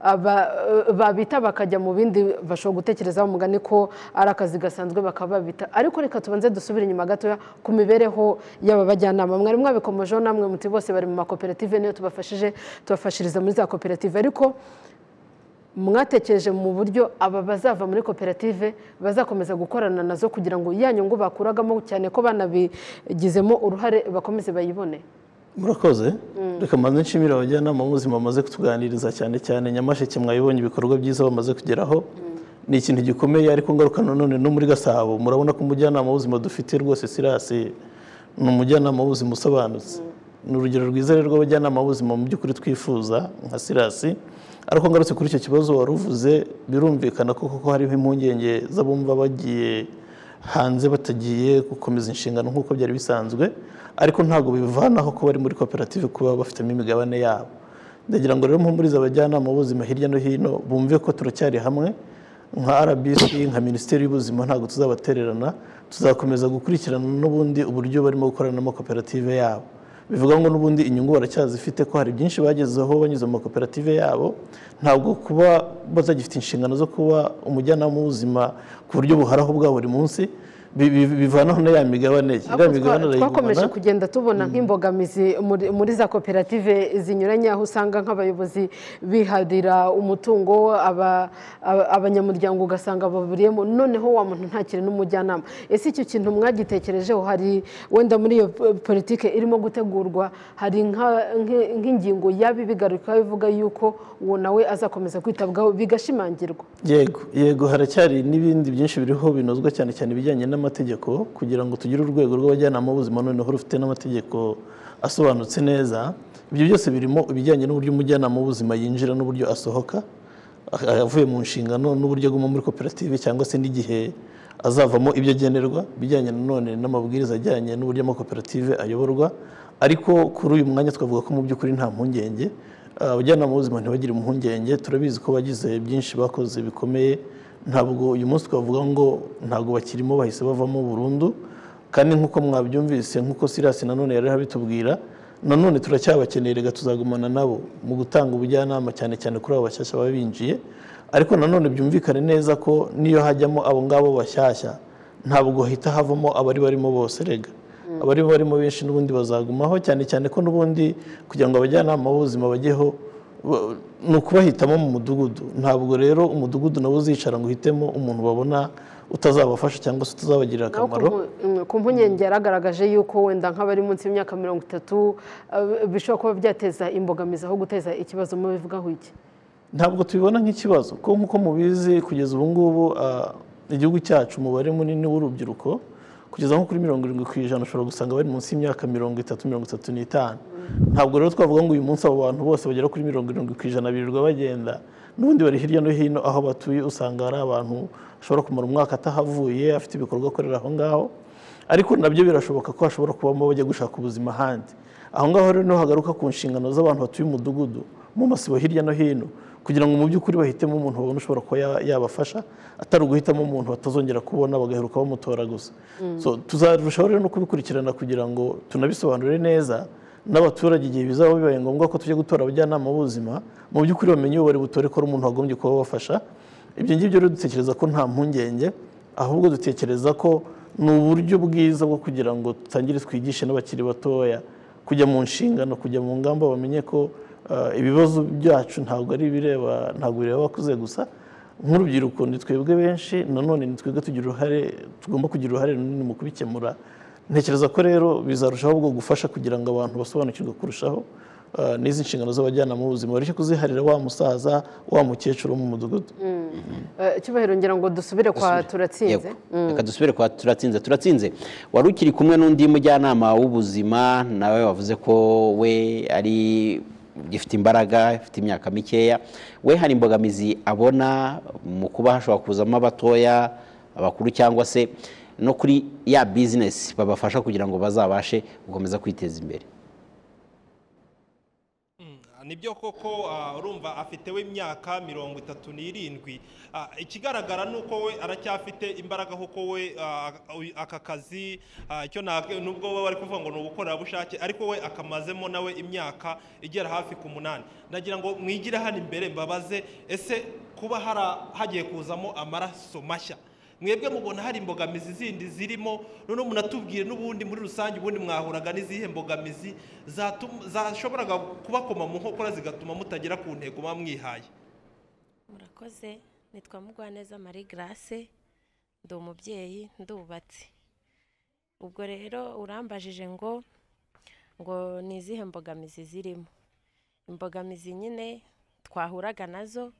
babita bakajya mu bindi bashobora gutekerezaho umugani ko ari akazi gasanzwe bakaba babita. Ariko reka tubanze dusubire inyuma gatoya ku mibereho y'aba bajyanama. Mwari mwabikomojeho namwe muti bose bari mu makoperative, niyo tubafashije tubafashiriza muri za koperative, ariko mwatekereje mu buryo aba bazava muri koperative bazakomeza gukorana nazo kugira ngo ya nyungu bakuragamo, cyane ko banabigizemo uruhare, bakomeze bayibone? Murakoze. Reka mbanze nshimira abajyanama b'ubuzima bamaze kutuganiriza, cyane cyane Nyamasheke mwayibonye ibikorwa byiza bamaze kugeraho, ni ikintu gikomeye. Ariko ngaruka none no muri Gasabo murabona ko umujyanama w'ubuzima dufite rwose Sirasi ni umujyanama w'ubuzima usobanutse, ni urugero rwiza rero rw'abajyanama b'ubuzima mu by'ukuri twifuza nka Sirasi. Ariko ngarutse kuri icyo kibazo wari uvuze, birumvikana ko koko hariho impungenge z'abumva bagiye hanze batagiye gukomeza inshingano nk'uko byari bisanzwe, ariko ntabwo bivanaho ko bari muri koperative kuba bafitemo imigabane yabo. Ndagira ngo rero mpumurize abajyanama b'ubuzima hirya no hino bumve ko turacyari hamwe nka R B C, nka Minisiteri y'Ubuzima, ntabwo tuzabatererana, tuzakomeza gukurikirana n'ubundi uburyo barimo gukorana n'amakoperative yabo. Bivuga ngo n'ubundi inyungu baracyazifite, ko hari byinshi bagezeho banyuze mu makoperative yabo. Ntabwo kuba bazagifite inshingano zo kuba umujyanama w'ubuzima ku buryo buharaho bwa buri munsi bivanaho na ya migabane. Twakomeje kugenda tubona nk'imbogamizi muri za koperative zinyuranye, aho usanga nk'abayobozi biharira umutungo, abanyamuryango ugasanga baburiyemo, noneho wa muntu ntakiri n'umujyanama. Ese icyo kintu mwagitekerejeho? Hari wenda muri iyo politike irimo gutegurwa hari nk'ingingo yabi bigaruka bivuga yuko uwo nawe azakomeza kwitabwaho bigashimangirwa? Yego yego haracyari n'ibindi byinshi biriho binozwa, cyane cyane bijyanye n'amategeko, kugira ngo tugire urwego rw'abajyanama b'ubuzima noneho rufite n'amategeko asobanutse neza. Ibyo byose birimo ibijyanye n'uburyo umujyanama w'ubuzima yinjira n'uburyo asohoka avuye mu nshingano, n'uburyo aguma muri koperative cyangwa se n'igihe azavamo ibyo agenerwa, bijyanye nanone n'amabwiriza ajyanye n'uburyo amakoperative ayoborwa. Ariko kuri uyu mwanya twavuga ko mu by'ukuri nta mpungenge, abajyanama b'ubuzima ntibagire impungenge. Turabizi ko bagize byinshi bakoze bikomeye, ntabwo uyu munsi twavuga ngo ntabwo bakirimo, bahise bavamo burundu. Kandi nk'uko mwabyumvise, nk'uko Sirasi nanone yari abitubwira, nanone turacyabakeneye, rega tuzagumana nabo mu gutanga ubujyanama, cyane cyane kuri abo bashyashya baba binjiye. Ariko nanone byumvikane neza ko niyo hajyamo abo ngabo bashyashya, ntabwo hita havamo abari barimo bose. Rega abari barimo benshi n'ubundi bazagumaho, cyane cyane ko n'ubundi kugira ngo abajyanama b'ubuzima bajyeho ni ukubahitamo mu mudugudu. Ntabwo rero umudugudu nawe uzicara ngo uhitemo umuntu babona utazabafasha cyangwa se utazabagirira akamaro. Ku mpungenge yaragaragaje yuko wenda nk'abari munsi y'imyaka mirongo itatu bishobora kuba byateza imbogamizi aho guteza ikibazo. Mu bivugaho iki? Ntabwo tubibona nk'ikibazo, ko nk'uko mubizi kugeza ubu ngubu igihugu cyacu umubare munini w'urubyiruko kugeza nko kuri mirongo irindwi ku ijana ushobora gusanga bari munsi y'imyaka mirongo itatu mirongo itatu n'itanu. Ntabwo rero twavuga ngo uyu munsi abo bantu bose bagera kuri mirongo irindwi ku ijana birirwa bagenda, n'ubundi bari hirya no hino aho batuye. Usanga hari abantu ashobora kumara umwaka atahavuye, afite ibikorwa akorera aho ngaho. Ariko nabyo birashoboka ko hashobora kubamo bajya gushaka ubuzima ahandi. Aho ngaho rero niho hagaruka ku nshingano z'abantu batuye umudugudu mu masibo hirya no hino, kugira ngo mu by'ukuri bahitemo umuntu babona ushobora kuba yabafasha, atari uguhitamo umuntu batazongera kubona bagaheruka bamutora gusa. So tuzarushaho rero no kubikurikirana kugira ngo tunabisobanure neza n'abaturage igihe bizaba bibaye ngombwa ko tujye gutora abajyanama b'ubuzima, mu by'ukuri bamenye uwo bari butore ko ari umuntu wagombye kuba bafasha. Ibyo ngibyo rero dutekereza ko nta mpungenge, ahubwo dutekereza ko ni uburyo bwiza bwo kugira ngo tutangire twigishe n'abakiri batoya kujya mu nshingano, kujya mu ngamba, bamenye ko ibibazo byacu ntabwo ari ibireba ntabwo bireba abakuze gusa. Nk'urubyiruko ni twebwe benshi, nanone ni twebwe tugira uruhare, tugomba kugira uruhare runini mu kubikemura. ntekereza ko rero bizarushaho ubwo gufasha kugira ngo abantu basobanukirwe kurushaho n'izi nshingano z'abajyanama b'ubuzima bareke kuziharira wa musaza wa mukecuru wo mu mudugudu. Cyubahiro ngira ngo dusubire kwa Turatsinze. Reka dusubire kwa Turatsinze. Turatsinze wari ukiri kumwe n'undi mujyanama w'ubuzima nawe wavuze ko we ari gifite imbaraga, afite imyaka mikeya, we hari imbogamizi abona mu kuba hashobora kuzamo abatoya, abakuru cyangwa se no kuri ya business babafasha kugira ngo bazabashe gukomeza kwiteza imbere? nibyo koko urumva afite we imyaka mirongo itatu n'irindwi, ikigaragara ni uko we aracyafite imbaraga kuko we aka kazi icyo nubwo bari kuvuga ngo ni ubukorerabushake ariko we akamazemo nawe imyaka igera hafi ku munani. Ndagira ngo mwigire hano imbere mbabaze, ese kuba hagiye kuzamo amaraso mashya mwebwe mubona hari imbogamizi zindi zirimo? None munatubwire n'ubundi muri rusange ubundi mwahuraga n'izihe mbogamizi zashoboraga kubakoma mu nkokora zigatuma mutagera ku ntego muba mwihaye? Murakoze, nitwa Mugwaneza Marie Grace, ndi umubyeyi ndubatse. Ubwo rero urambajije ngo ngo ni izihe mbogamizi zirimo. Imbogamizi nyine twahuraga nazo,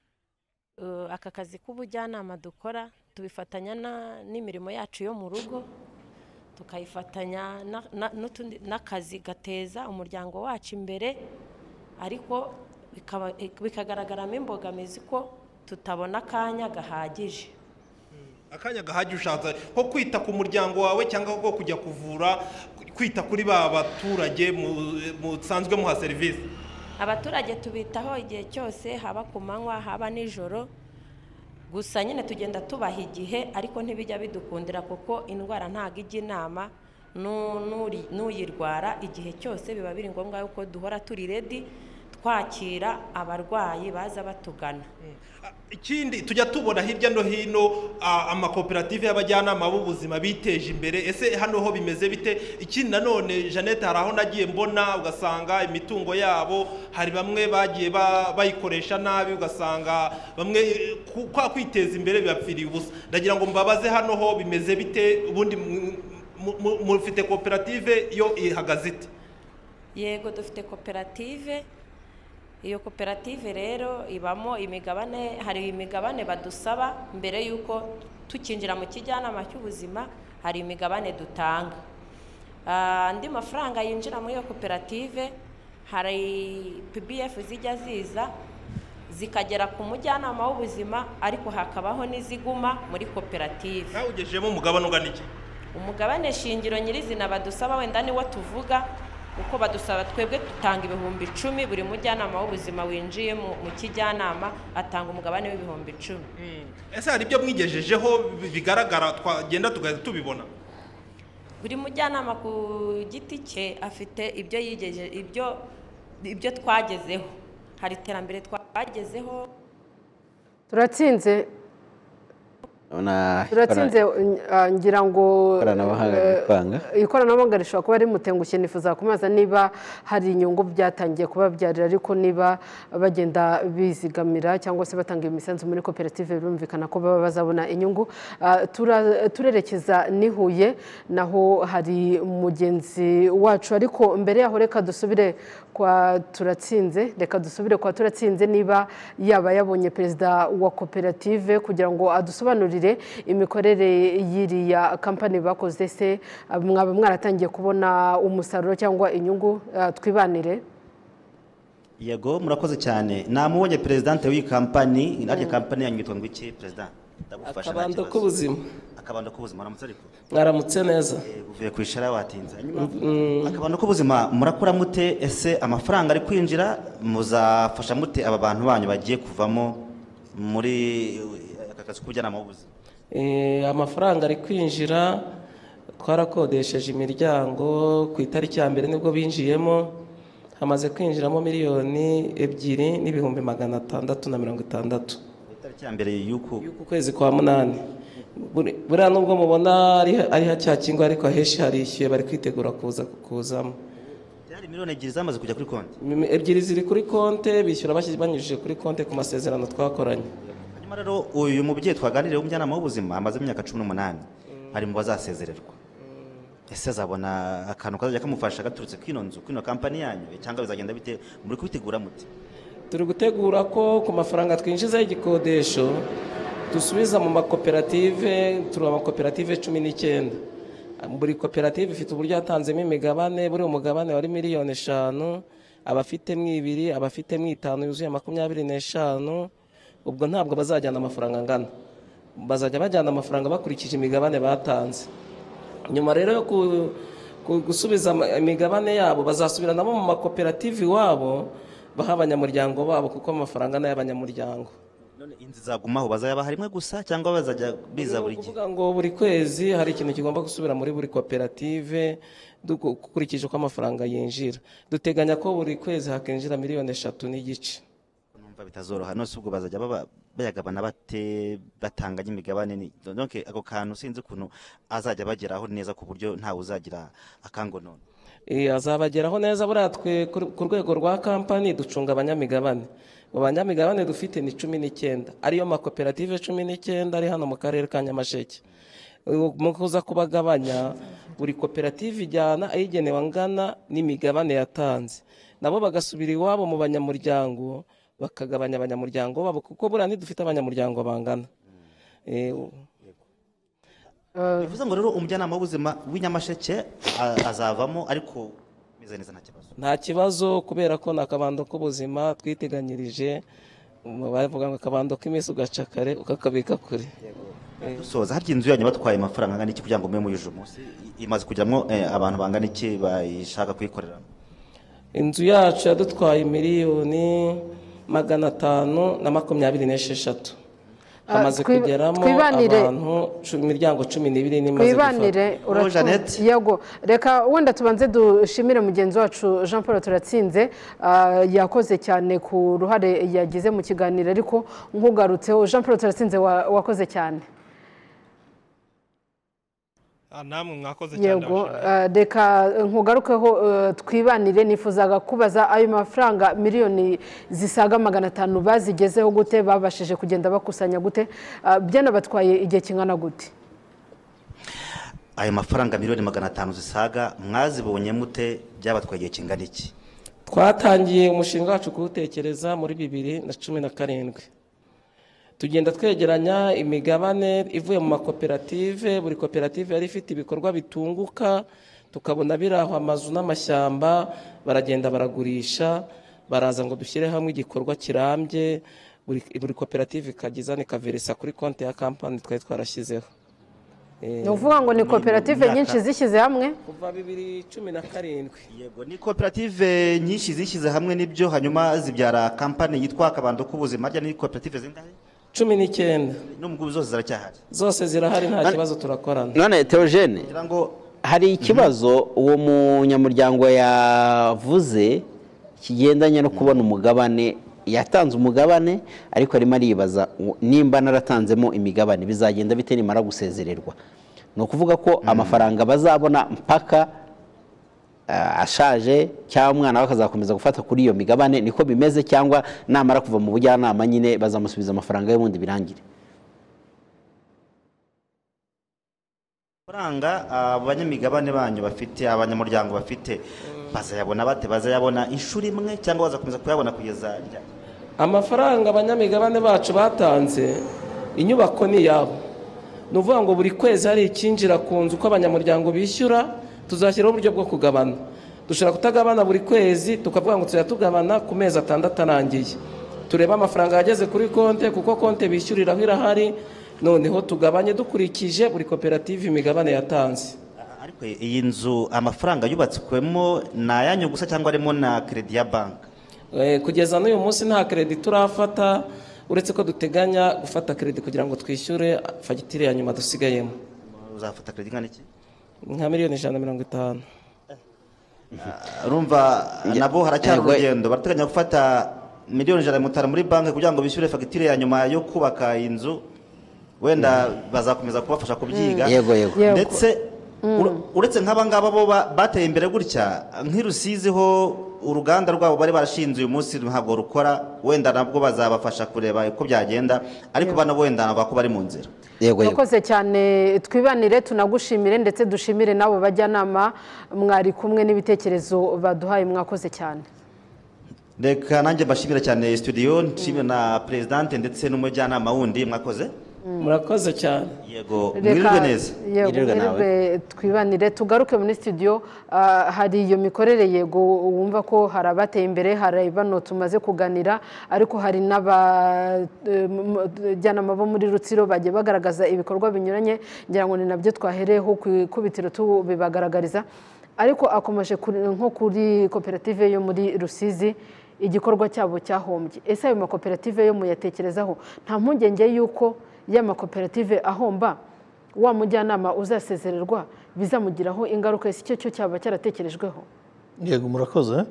aka kazi k'ubujyanama dukora tubifatanya n'imirimo yacu yo mu rugo, tukayifatanya n'akazi gateza umuryango wacu imbere, ariko bikagaragaramo imbogamizi ko tutabona akanya gahagije. Akanya gahagije ushatse ko kwita ku muryango wawe cyangwa ko kujya kuvura, kwita kuri ba baturage musanzwe muha serivisi? Abaturage tubitaho igihe cyose, haba ku manywa haba nijoro, gusa nyine tugenda tubaha igihe ariko ntibijya bidukundira kuko indwara ntago ijya inama n'uyirwara. Igihe cyose biba biri ngombwa yuko duhora turi ready twakira abarwayi baza batugana. Ikindi tujya tubona hirya no hino amakoperative y'abajyanama b'ubuzima biteje imbere, ese hano ho bimeze bite? Ikindi nanone Jeannette, hari aho nagiye mbona ugasanga imitungo yabo hari bamwe bagiye bayikoresha nabi, ugasanga bamwe kwa kwiteza imbere bibapfiriye ubusa. Ndagira ngo mbabaze hano ho bimeze bite? Ubundi mufite koperative yo ihagaze ite? Yego, dufite koperative. Iyo koperative rero ibamo imigabane, hari imigabane badusaba mbere yuko tukinjira mu kijyanama cy'ubuzima, hari imigabane dutanga. Andi mafaranga yinjira muri iyo koperative, hari P B F zijya ziza zikagera ku mujyanama w'ubuzima, ariko hakabaho n'iziguma muri koperative. Nawe ugejemo umugabane ungana iki? Umugabane shingiro nyirizina badusaba wenda niwo tuvuga, uko badusaba twebwe tutanga ibihumbi icumi, buri mujyanama w'ubuzima winjiye mu kijyanama atanga umugabane w'ibihumbi icumi. Ese hari ibyo mwigejejeho bigaragara twagenda tugahita tubibona? Buri mujyanama ku giti cye afite ibyo yigeje, ibyo ibyo twagezeho, hari iterambere twagezeho. Turatsinze Turatsinze ngira ngo ikoranabuhanga rishobora kuba rimutengushye. Nifuza kumaza niba hari inyungu byatangiye kubabyarira, ariko niba bagenda bizigamira cyangwa se batanga imisanzu muri koperative birumvikana ko baba bazabona inyungu. Turerekeza ni Huye, naho hari mugenzi wacu, ariko mbere yaho reka dusubire kwa Turatsinze reka dusubire kwa Turatsinze niba yaba yabonye perezida wa koperative kugira ngo adusobanurire imikorere y'iriya kampani bakoze. Se mwaba mwaratangiye kubona umusaruro cyangwa inyungu? Twibanire. Yego, murakoze cyane. Namubonye presidente w'iyi kampani, ariya kampani yanyitwa ngo iki president? Ndagufasha. Akabando k'ubuzima. Akabando k'ubuzima, aramutse ariko? Mwaramutse neza. Uvuye ku ishara watinze. Akabando k'ubuzima murakora mute? Ese amafaranga ari kwinjira muzafasha mute aba bantu banyu bagiye kuvamo muri aka kazi k'ubujyanama b'ubuzima? Amafaranga ari kwinjira, twarakodesheje imiryango ku itariki ya mbere nibwo binjiyemo, hamaze kwinjiramo miliyoni ebyiri n'ibihumbi magana atandatu na mirongo itandatu. Itariki ya mbere y'uku kwezi kwa munani. Buriya nubwo mubona ari hacyakingwa, ariko aheshi harishyuye, bari kwitegura kuza kuzamo. Byari miliyoni ebyiri zamaze kujya kuri konti? Ebyiri ziri kuri konti, bishyura banyujije kuri konti ku masezerano twakoranye. Rero uyu mubyeyi twaganiriye w'umujyanama w'ubuzima amaze imyaka cumi n'umunani ari mu bazasezererwa. ese azabona akantu kazajya kamufasha gaturutse kwino nzu kwino kampani yanyu cyangwa bizagenda bite muri kubitegura muti? turi gutegura ko ku mafaranga twinjiza y'igikodesho dusubiza mu makoperative. turi amakoperative cumi n'icyenda, buri koperative ifite uburyo yatanzemo imigabane, buri umugabane wari miliyoni eshanu, abafitemo ibiri, abafitemo itanu yuzuye makumyabiri n'eshanu. ubwo ntabwo bazajyana amafaranga angana, bazajya bajyana amafaranga bakurikije imigabane batanze. nyuma rero yo gusubiza imigabane yabo bazasubiranamo mu makoperative iwabo baha abanyamuryango babo, kuko amafaranga ni ay'abanyamuryango. none inzu zagumaho bazayabaha rimwe gusa cyangwa bazajya biza buri gihe? kuvuga ngo buri kwezi hari ikintu kigomba gusubira muri buri koperative dukurikije uko amafaranga yinjira. duteganya ko buri kwezi hakinjira miliyoni eshatu n'igice. numva bitazoroha, nose ubwo bazajya baba bayagabana bate batanganya imigabane ni donc ako kantu sinzi ukuntu azajya bageraho neza ku buryo ntawe uzagira akangonono. Eh, azabageraho neza. buriya twe ku rwego rwa kampani ducunga abanyamigabane. abanyamigabane dufite ni cumi n'icyenda, ariyo makoperative cumi n'icyenda ari hano mu karere ka Nyamasheke. mu kuza kubagabanya, buri koperative ijyana ayigenewe angana n'imigabane yatanze, nabo bagasubira iwabo mu banyamuryango bakagabanya abanyamuryango babo, kuko buriya ntidufite abanyamuryango bangana. bivuze ngo rero umujyanama w'ubuzima w'Inyamasheke azavamo, ariko meze neza nta kibazo? nta kibazo, kubera ko na kabando k'ubuzima twiteganyirije. bavuga ngo akabando k'iminsi ugaca kare ukakabika kure. dusoza, harya inzu yanyu batwaye amafaranga angana iki kugira ngo mwe muyuje umunsi? imaze kujyamo abantu bangana iki bayishaka kuyikoreramo? inzu yacu yadutwaye miliyoni magana atanu na makumyabiri n'esheshatu. hamaze kugeramo abantu imiryango cumi n'ibiri n'imaze gufata. yego, reka wenda tubanze dushimire mugenzi wacu Jean Paul Turatsinze, yakoze cyane ku ruhare yagize mu kiganiro, ariko nkugarutseho Jean Paul Turatsinze wakoze cyane. namwe mwakoze cyane. yego, reka nkugarukeho twibanire. nifuzaga kubaza ayo mafaranga miliyoni zisaga magana atanu bazigezeho gute, babashije kugenda bakusanya gute, byanabatwaye igihe kingana gute? ayo mafaranga miliyoni magana atanu zisaga mwazibonye mute, byabatwaye igihe kingana iki? twatangiye umushinga wacu kuwutekereza muri bibiri na cumi na karindwi. tugenda twegeranya imigabane ivuye mu makoperative. buri koperative yari ifite ibikorwa bitunguka, tukabona biraho amazu n'amashyamba, baragenda baragurisha, baraza ngo dushyire hamwe igikorwa kirambye. buri koperative ikagiza nikaveresa kuri konti ya kampani twari twarashyizeho. ni ukuvuga ngo ni koperative nyinshi zishyize hamwe kuva bibiri cumi na karindwi. yego, ni koperative nyinshi zishyize hamwe nibyo, hanyuma zibyara kampani yitwa akabando k'ubuzima. harya ni koperative zingahe? cumi n'icyenda. n'ubwo zose ziracyahari? zose zirahari, nta kibazo, turakorana. none Theogene, hari ikibazo uwo munyamuryango yavuze kigendanye no kubona umugabane. yatanze umugabane, ariko arimo aribaza nimba naratanzemo imigabane bizagenda bite nimara gusezererwa. ni ukuvuga ko amafaranga bazabona mpaka ashaje cyangwa umwana we akazakomeza gufata kuri iyo migabane, niko bimeze? cyangwa namara kuva mu bujyanama nyine bazamusubiza amafaranga y'ubundi birangire? amafaranga abanyamigabane banyu bafite, abanyamuryango bafite, bazayabona bate? bazayabona inshuro imwe cyangwa bazakomeza kuyabona kugeza ryari? amafaranga abanyamigabane bacu batanze, inyubako ni yabo. ni ukuvuga ngo buri kwezi hari ikinjira ku nzu uko abanyamuryango bishyura, tuzashyiraho uburyo bwo kugabana. dushobora kutagabana buri kwezi, tukavuga ngo tuzajya tugabana ku mezi atandatu arangiye. turebe amafaranga yageze kuri konti, kuko konti bishyuriraho irahari, noneho tugabanye dukurikije buri koperative imigabane yatanze. ariko iyi nzu amafaranga yubatswemo ni ayanyu gusa cyangwa arimo na kredi ya banki? kugeza n'uyu munsi nta kredi turafata, uretse ko duteganya gufata kredi kugira ngo twishyure fagitire ya nyuma dusigayemo. uzafata kredi ngana iki? nka miliyoni ijana na mirongo itanu. urumva nabo haracyari urugendo, barateganya gufata miliyoni ijana na mirongo itanu muri banki kugira ngo bishyure fagitire ya nyuma yo kubaka inzu. wenda bazakomeza kubafasha kubyiga. yego yego. ndetse uretse nk'aba ngaba bo bateye imbere gutya, nk'i Rusizi ho uruganda rwabo bari barashinze uyu munsi ntabwo rukora wenda nabwo bazabafasha kureba uko byagenda ariko bano wenda navuga ko bari mu nzira Murakoze cyane twibanire tunagushimire ndetse dushimire nabo bajyanama mwari kumwe n'ibitekerezo baduhaye mwakoze cyane reka nanjye mbashimira cyane studio nshimira na presidente ndetse n'umujyanama wundi mwakoze murakoze cyane yego mwirirwe neza mwirirwe twibanire tugaruke muri studio hari iyo mikorere yego wumva ko hari abateye imbere hari bano tumaze kuganira ariko hari n'abajyanama bo muri Rutsiro bagiye bagaragaza ibikorwa binyuranye ngira ngo ni nabyo twahereyeho ku ikubitiro tubibagaragariza ariko akomeje nko kuri koperative yo muri Rusizi igikorwa cyabo cyahombye ese ayo makoperative yo muyatekerezaho nta mpungenge y'uko y'amakoperative ahomba wa mujyanama uzasezererwa bizamugiraho ingaruka isi cyo cyo cyaba cyaratekerejweho yego murakoze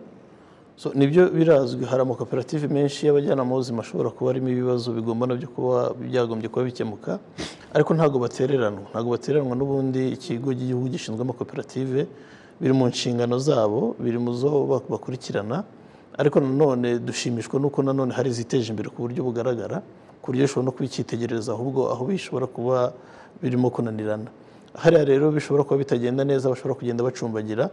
so nibyo birazwi hari amakoperative menshi y'abajyanama b'ubuzima ashobora kuba arimo ibibazo bigomba nabyo kuba byagombye kuba bikemuka ariko ntabwo batereranwa ntabwo batereranwa n'ubundi ikigo cy'igihugu gishinzwe amakoperative biri mu nshingano zabo biri mu zo bakurikirana ariko nanone dushimishwa nuko nanone hari iziteje imbere ku buryo bugaragara ku buryo bishobora no kubikitegereza ahubwo aho bishobora kuba birimo kunanirana hariya rero bishobora kuba bitagenda neza bashobora kugenda bacumbagira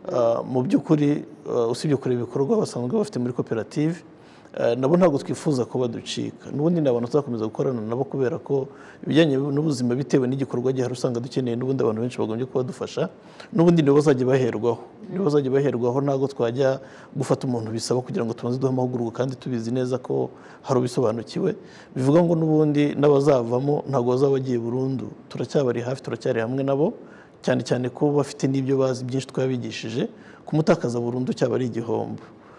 mu by'ukuri usibye kureba ibikorwa basanzwe bafite muri koperative nabo ntabwo twifuza ko baducika n'ubundi n'abantu tuzakomeza gukorana nabo kubera ko ibijyanye n'ubuzima bitewe n'igikorwa gihari usanga dukeneye n'ubundi abantu benshi bagombye kuba dufasha n'ubundi nibo bazajya baherwaho nibo bazajya baherwaho ntabwo twajya gufata umuntu bisaba kugira ngo tubanze duhe amahugurwa kandi tubizi neza ko hari ubisobanukiwe bivuga ngo n'ubundi n'abazavamo ntabwo bazaba bagiye burundu turacyabari hafi turacyari hamwe nabo cyane cyane ko bafite n'ibyo bazi byinshi twabigishije kumutakaza burundu cyaba ari igihombo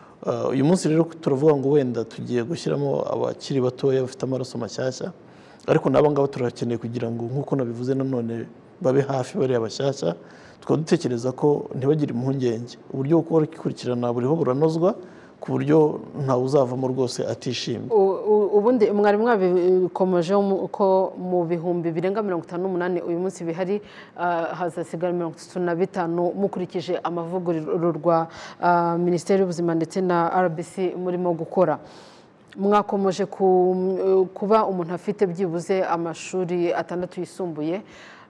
uyu munsi rero turavuga ngo wenda tugiye gushyiramo abakiri batoya bafite amaraso mashyashya ariko nabo ngabo turakeneye kugira ngo nk'uko nabivuze nanone babe hafi bariya bashyashya tukaba dutekereza ko ntibagire impungenge uburyo bwo kubakurikirana buriho buranozwa ku buryo ntawe uzavamo rwose atishimye ubundi mwari mwabikomeje ko mu bihumbi birenga mirongo itanu n'umunani uyu munsi bihari hazasigara mirongo itatu na bitanu mukurikije amavugururwa minisiteri y'ubuzima ndetse na R B C murimo gukora mwakomeje kuba umuntu afite byibuze amashuri atandatu yisumbuye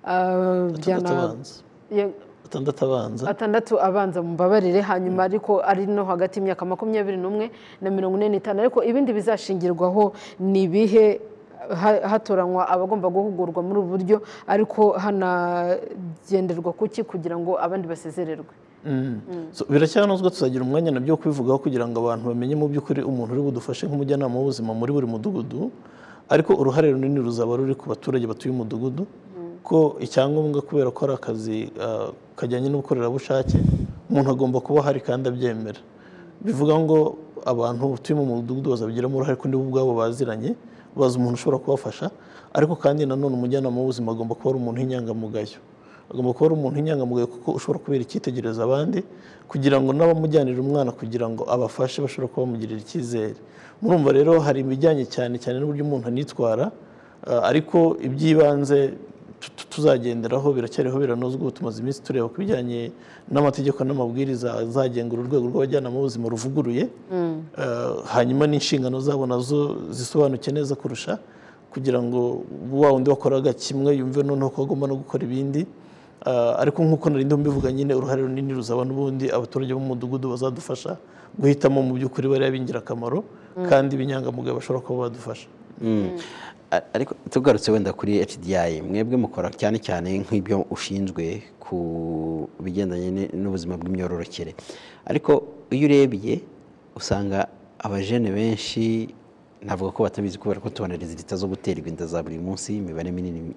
atandatu abanza atandatu abanza mumbabarire hanyuma ariko ari no hagati y'imyaka makumyabiri n'umwe na mirongo ine n'itanu ariko ibindi bizashingirwaho ni ibihe hatoranywa abagomba guhugurwa muri ubu buryo ariko hanagenderwa kuki kugira ngo abandi basezererwe biracyanozwa tuzagira umwanya nabyo kubivugaho kugira ngo abantu bamenye mu by'ukuri umuntu uri budufashe nk'umujyanama w'ubuzima muri buri mudugudu ariko uruhare runini ruzaba ruri ku baturage batuye umudugudu ko icyangombwa kubera ko ari akazi kajyanye n'ubukorerabushake umuntu agomba kuba hari kandi abyemera bivuga ngo abantu batuye mu mudugudu bazabigiramo uruhare ko nibo ubwabo baziranye bazi umuntu ushobora kubafasha ariko kandi nanone umujyanama w'ubuzima agomba kuba ari umuntu w'inyangamugayo agomba kuba ari umuntu w'inyangamugayo kuko ushobora kubera icyitegererezo abandi kugira ngo n'abamujyanira umwana kugira ngo abafashe bashobora kuba bamugirira icyizere murumva rero hari ibijyanye cyane cyane n'uburyo umuntu anitwara ariko iby'ibanze tuzagenderaho biracyariho biranozwa tumaze iminsi tureba ku bijyanye n'amategeko n'amabwiriza azagenga urwego rw'abajyanama b'ubuzima ruvuguruye hanyuma n'inshingano zabo nazo zisobanuke neza kurusha kugira ngo wa wundi wakoraga kimwe yumve noneho ko agomba no gukora ibindi ariko nk'uko nari ndimo mbivuga nyine uruhare runini ruzaba n'ubundi abaturage bo mu mudugudu bazadufasha guhitamo mu by'ukuri bariya b'ingirakamaro kandi b'inyangamugayo bashobora kuba badufasha ariko tugarutse wenda kuri H D I mwebwe mukora cyane cyane nk'ibyo ushinzwe ku bigendanye n'ubuzima bw'imyororokere ariko iyo urebye usanga abajene benshi navuga ko batabizi kubera ko tubona rezilita zo guterwa inda za buri munsi imibare minini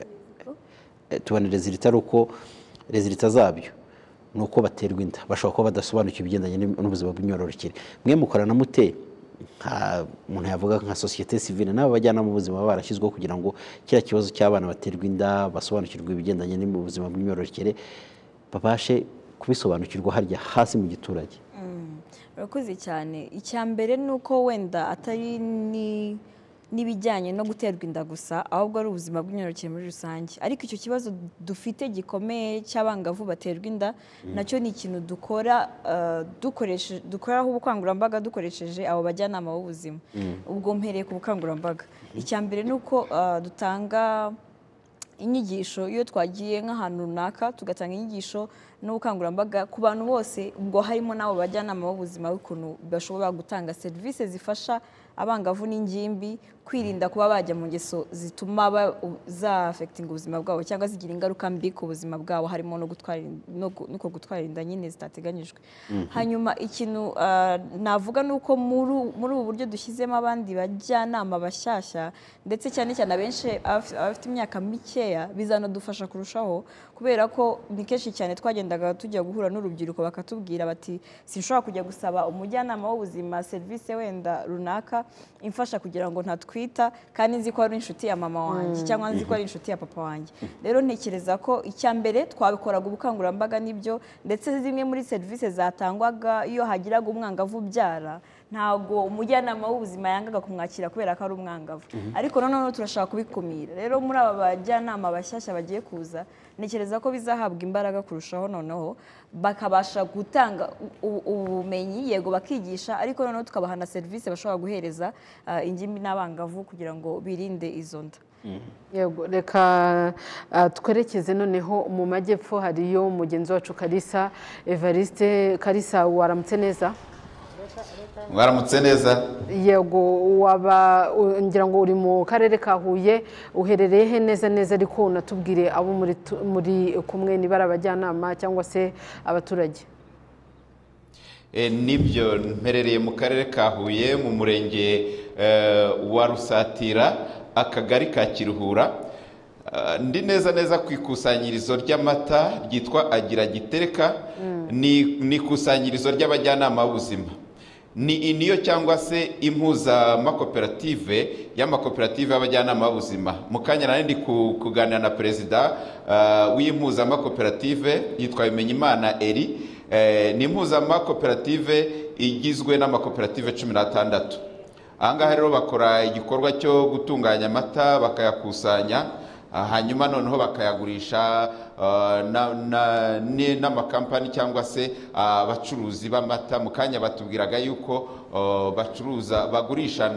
tubona rezilita ari uko rezilita zabyo ni uko baterwa inda bashobora kuba badasobanukiwe ibigendanye n'ubuzima bw'imyororokere mwe mukorana mute umuntu yavuga nka sosiyete sivile n'abo bajyanama b'ubuzima baba barashyizweho kugira ngo kiriya kibazo cy'abana baterwa inda basobanukirwe ibigendanye n'ubuzima bw'imyororokere babashe kubisobanukirwa harya hasi mu giturage urakoze cyane icya mbere ni uko wenda atari n'ibijyanye no guterwa inda gusa ahubwo ari ubuzima bw'imyororokere muri rusange ariko icyo kibazo dufite gikomeye cy'abangavu baterwa inda nacyo ni ikintu dukora dukoresheje dukoraho ubukangurambaga dukoresheje abo bajyanama b'ubuzima ubwo mpereye ku bukangurambaga icya mbere ni uko dutanga inyigisho iyo twagiye nk'ahantu runaka tugatanga inyigisho n'ubukangurambaga ku bantu bose ubwo harimo n'abo bajyanama b'ubuzima b'ukuntu bashobora gutanga serivisi zifasha abangavu n'ingimbi kwirinda kuba bajya mu ngeso zituma za-affecting ubuzima bwabo cyangwa zigira ingaruka mbi ku buzima bwabo harimo no gutwara nuko gutwara inda nyine zitateganyijwe hanyuma ikintu navuga nuko muri ubu buryo dushyizemo abandi bajyanama bashyashya ndetse cyane cyane abenshi abafite imyaka mikeya bizanadufasha kurushaho kubera ko ni kenshi cyane twagendaga tujya guhura n'urubyiruko bakatubwira bati sinshobora kujya gusaba umujyanama w'ubuzima serivisi wenda runaka imfasha kugira ngo ntatwita kandi nzi ko ari inshuti ya mama wanjye cyangwa nzi ko ari inshuti ya papa wanjye rero ntekereza ko icya mbere twabikoraga ubukangurambaga nibyo ndetse zimwe muri serivisi zatangwaga iyo hagiraga umwangavu ubyara ntabwo umujyanama w'ubuzima yangaga kumwakira kubera ko ari umwangavu ariko noneho turashaka kubikumira rero muri aba bajyanama bashyashya bagiye kuza ntekereza ko bizahabwa imbaraga kurushaho noneho bakabasha gutanga ubumenyi yego bakigisha ariko noneho tukabaha na serivisi bashobora guhereza ingimbi n'abangavu kugira ngo birinde izo nda yego reka twerekeze noneho mu majyepfo hariyo mugenzi wacu Kalisa Evariste Kalisa waramutse neza mwaramutse neza yego waba ngira ngo uri mu karere ka Huye uherereye he neza neza ariko unatubwire abo muri muri kumwe nibara abajyanama cyangwa se abaturage nibyo mperereye mu karere ka Huye mu murenge wa Rusatira akagari ka Kiruhura ndi neza neza ku ikusanyirizo ry'amata ryitwa Agira Gitereka ni ikusanyirizo ry'abajyanama b'ubuzima ni iniyo cyangwa se impuzamakoperative y'amakoperative y'abajyanama b'ubuzima mu kanya nari ndi kuganira na perezida w'impuzamakoperative yitwa Bimenyimana Eri ni impuzamakoperative igizwe n'amakoperative cumi n'atandatu ahangaha rero bakora igikorwa cyo gutunganya amata bakayakusanya hanyuma noneho bakayagurisha n'amakampani cyangwa se abacuruzi b'amata mu kanya batubwiraga yuko bacuruza bagurisha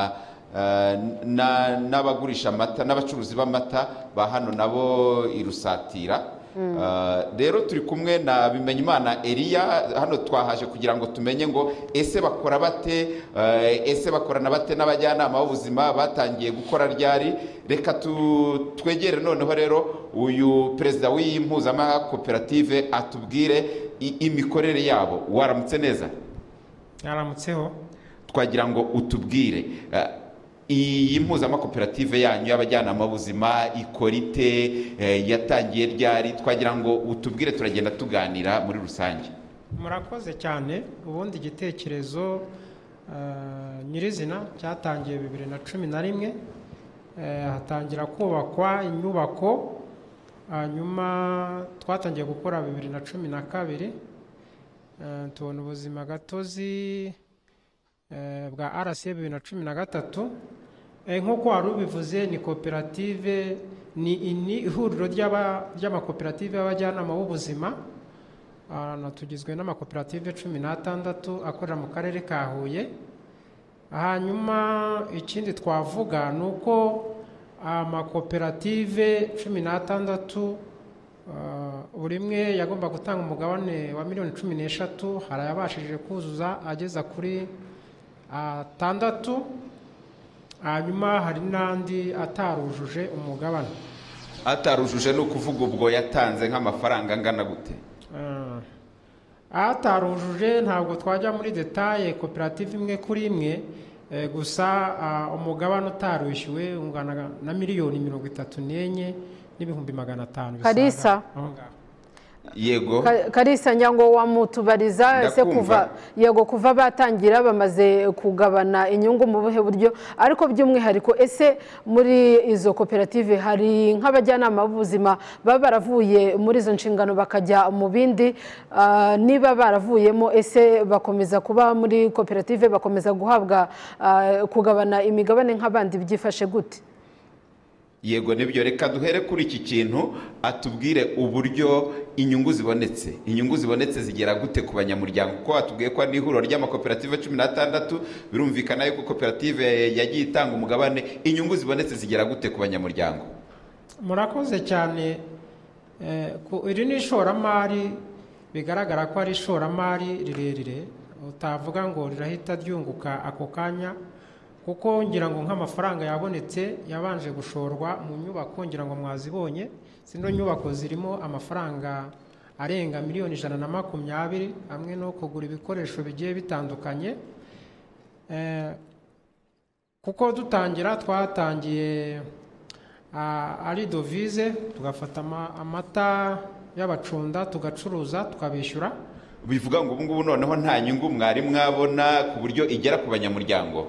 n'abagurisha amata n'abacuruzi b'amata ba hano nabo i Rusatira rero turi kumwe na Bimenyimana Eliya hano twahaje kugira ngo tumenye ngo ese bakora bate ese bakorana bate n'abajyanama b'ubuzima batangiye gukora ryari reka twegere noneho rero uyu perezida w'impuzamakoperative atubwire imikorere yabo waramutse neza yaramutseho twagira ngo utubwire iyi mpuzamakoperative yanyu y'abajyanama b'ubuzima ikora ite yatangiye ryari twagira ngo utubwire turagenda tuganira muri rusange murakoze cyane ubundi igitekerezo nyirizina cyatangiye bibiri na cumi na rimwe hatangira kubakwa inyubako hanyuma twatangiye gukora bibiri na cumi na kabiri tubona ubuzima gatozi bwa R C bibiri na cumi na gatatu nk'uko wari ubivuze ni koperative ni ihuriro ry'amakoperative y'abajyanama b'ubuzima tugizwe n'amakoperative cumi n'atandatu akorera mu karere ka Huye hanyuma ikindi twavuga ni uko amakoperative cumi n'atandatu buri imwe yagomba gutanga umugabane wa miliyoni cumi n'eshatu hari ayabashije kuzuza ageza kuri atandatu hanyuma hari n'andi atarujuje umugabane atarujuje ni ukuvuga ubwo yatanze nk'amafaranga angana gute atarujuje ntabwo twajya muri detaye koperative imwe kuri imwe gusa umugabane utarishyuwe ungana na miliyoni mirongo itatu n'enye n'ibihumbi magana atanu Kalisa yego Ka- Kalisa nyango wamutubariza ese kuva yego kuva batangira bamaze kugabana inyungu mu buhe buryo ariko by'umwihariko ese muri izo koperative hari nk'abajyanama b'ubuzima baba baravuye muri izo nshingano bakajya mu bindi ah, niba baravuyemo ese bakomeza kuba muri koperative bakomeza guhabwa ah, kugabana imigabane nk'abandi byifashe gute? yego nibyo reka duhere kuri iki kintu atubwire uburyo inyungu zibonetse inyungu zibonetse zigera gute ku banyamuryango kuko atubwiye ko ari ihuriro ry'amakoperative cumi n'atandatu birumvikana yuko koperative yagiye itanga umugabane inyungu zibonetse zigera gute ku banyamuryango. murakoze cyane. Eh, ku- iri ni ishoramari bigaragara ko ari ishoramari rirerire utavuga ngo rirahita ryunguka ako kanya kuko ngira ngo nk'amafaranga yabonetse yabanje gushorwa mu nyubako ngira ngo mwazibonye zino nyubako zirimo amafaranga arenga miliyoni ijana na makumyabiri hamwe no kugura ibikoresho bigiye bitandukanye. Eh, kuko dutangira twatangiye ah, ari dovize tugafata ama- amata y'abacunda tugacuruza tukabishyura. bivuga ngo ubu ngubu noneho nta nyungu mwari mwabona ku buryo igera ku banyamuryango.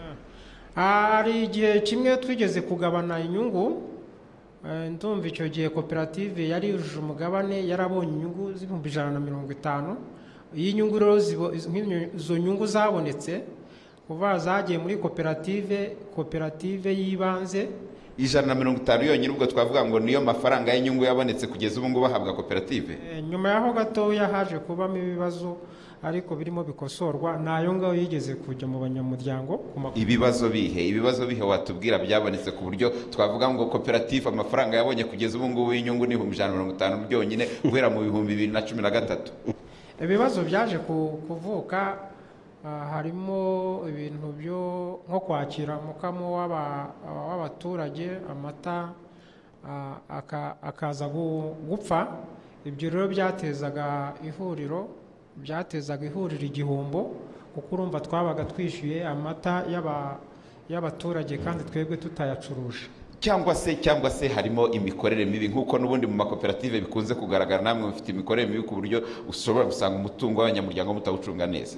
hari igihe kimwe twigeze kugabana inyungu eh, ndumva icyo gihe koperative yari yujuje umugabane yarabonye inyungu z'ibihumbi ijana na mirongo itanu. iyo inyungu rero zibo- nk'inyo- izo nyungu zabonetse kuva zagiye muri koperative koperative y'ibanze ijana na mirongo itanu yonyine ubwo twavuga ngo niyo mafaranga y'inyungu yabonetse kugeza ubu ngubu ahabwa koperative. Eh, nyuma yaho gatoya haje kubamo ibibazo ariko birimo bikosorwa nayo ngaho yigeze kujya mu banyamuryango ku ma- ibibazo bihe ibibazo bihe watubwira byabonetse ku buryo twavuga ngo koperative amafaranga yabonye kugeza ubu ngubu y'inyungu ni ibihumbi ijana na mirongo itanu byonyine guhera mu bihumbi bibiri na cumi na gatatu. ibibazo byaje ku- kuvuka ah, harimo ibintu byo nko kwakira umukamo w'aba- w'abaturage amata ah, aka- akaza gu- gupfa. ibyo rero byatezaga ihuriro byatezaga ihuriro igihombo kuko urumva twabaga twishyuye amata y'aba- y'abaturage kandi twebwe tutayacuruje. cyangwa se cyangwa se harimo imikorere mibi nk'uko n'ubundi mu makoperative bikunze kugaragara namwe mufite imikorere mibi ku buryo ushobora gusanga umutungo w'abanyamuryango mutawucunga neza.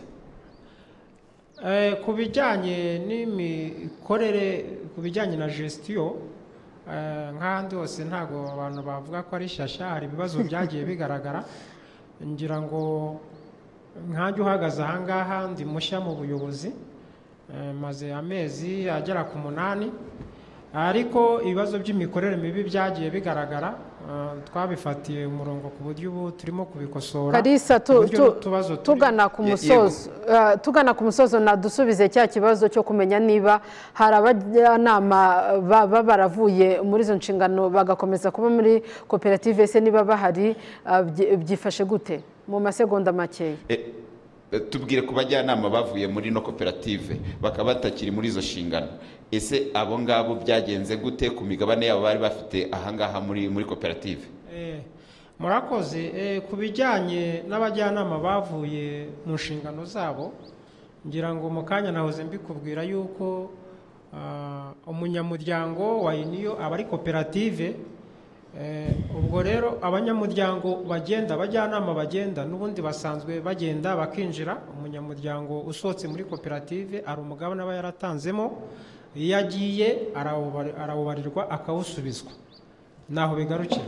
Eh, ku bijyanye n'imikorere ku bijyanye na gestion eh, nk'ahandi hose ntabwo abantu bavuga ko ari shyashya hari ibibazo byagiye bigaragara ngira ngo nkanjye uhagaze ahangaha ndi mushya mu buyobozi eh, maze amezi agera ku munani ariko ibibazo by'imikorere mibi byagiye bigaragara eh, twabifatiye umurongo ku buryo ubu turimo kubikosora. Kalisa ku tu- buryo tu- n'utubazo turi- tugana ku musozo uh, tugana ku musozo nadusubize cya kibazo cyo kumenya niba hari abajyanama baba baravuye muri izo nshingano bagakomeza kuba muri koperative ese niba bahari uh, byi- byifashe gute mu masegonda makeya. E, e, tubwire ku bajyanama bavuye muri no koperative bakaba batakiri muri izo nshingano ese abo ngabo byagenze gute ku migabane yabo bari bafite ahangaha muri muri koperative. Eh, murakoze. Eh, ku bijyanye n'abajyanama bavuye mu nshingano zabo ngira ngo mu kanya nahoze mbikubwira yuko ah, umunyamuryango wa iniyo aba ari koperative. Eh, ubwo rero abanyamuryango bagenda abajyanama bagenda n'ubundi basanzwe bagenda bakinjira. umunyamuryango usohotse muri koperative ari umugabane aba yaratanzemo iyo agiye arawubari- arawubarirwa akawusubizwa naho bigarukira.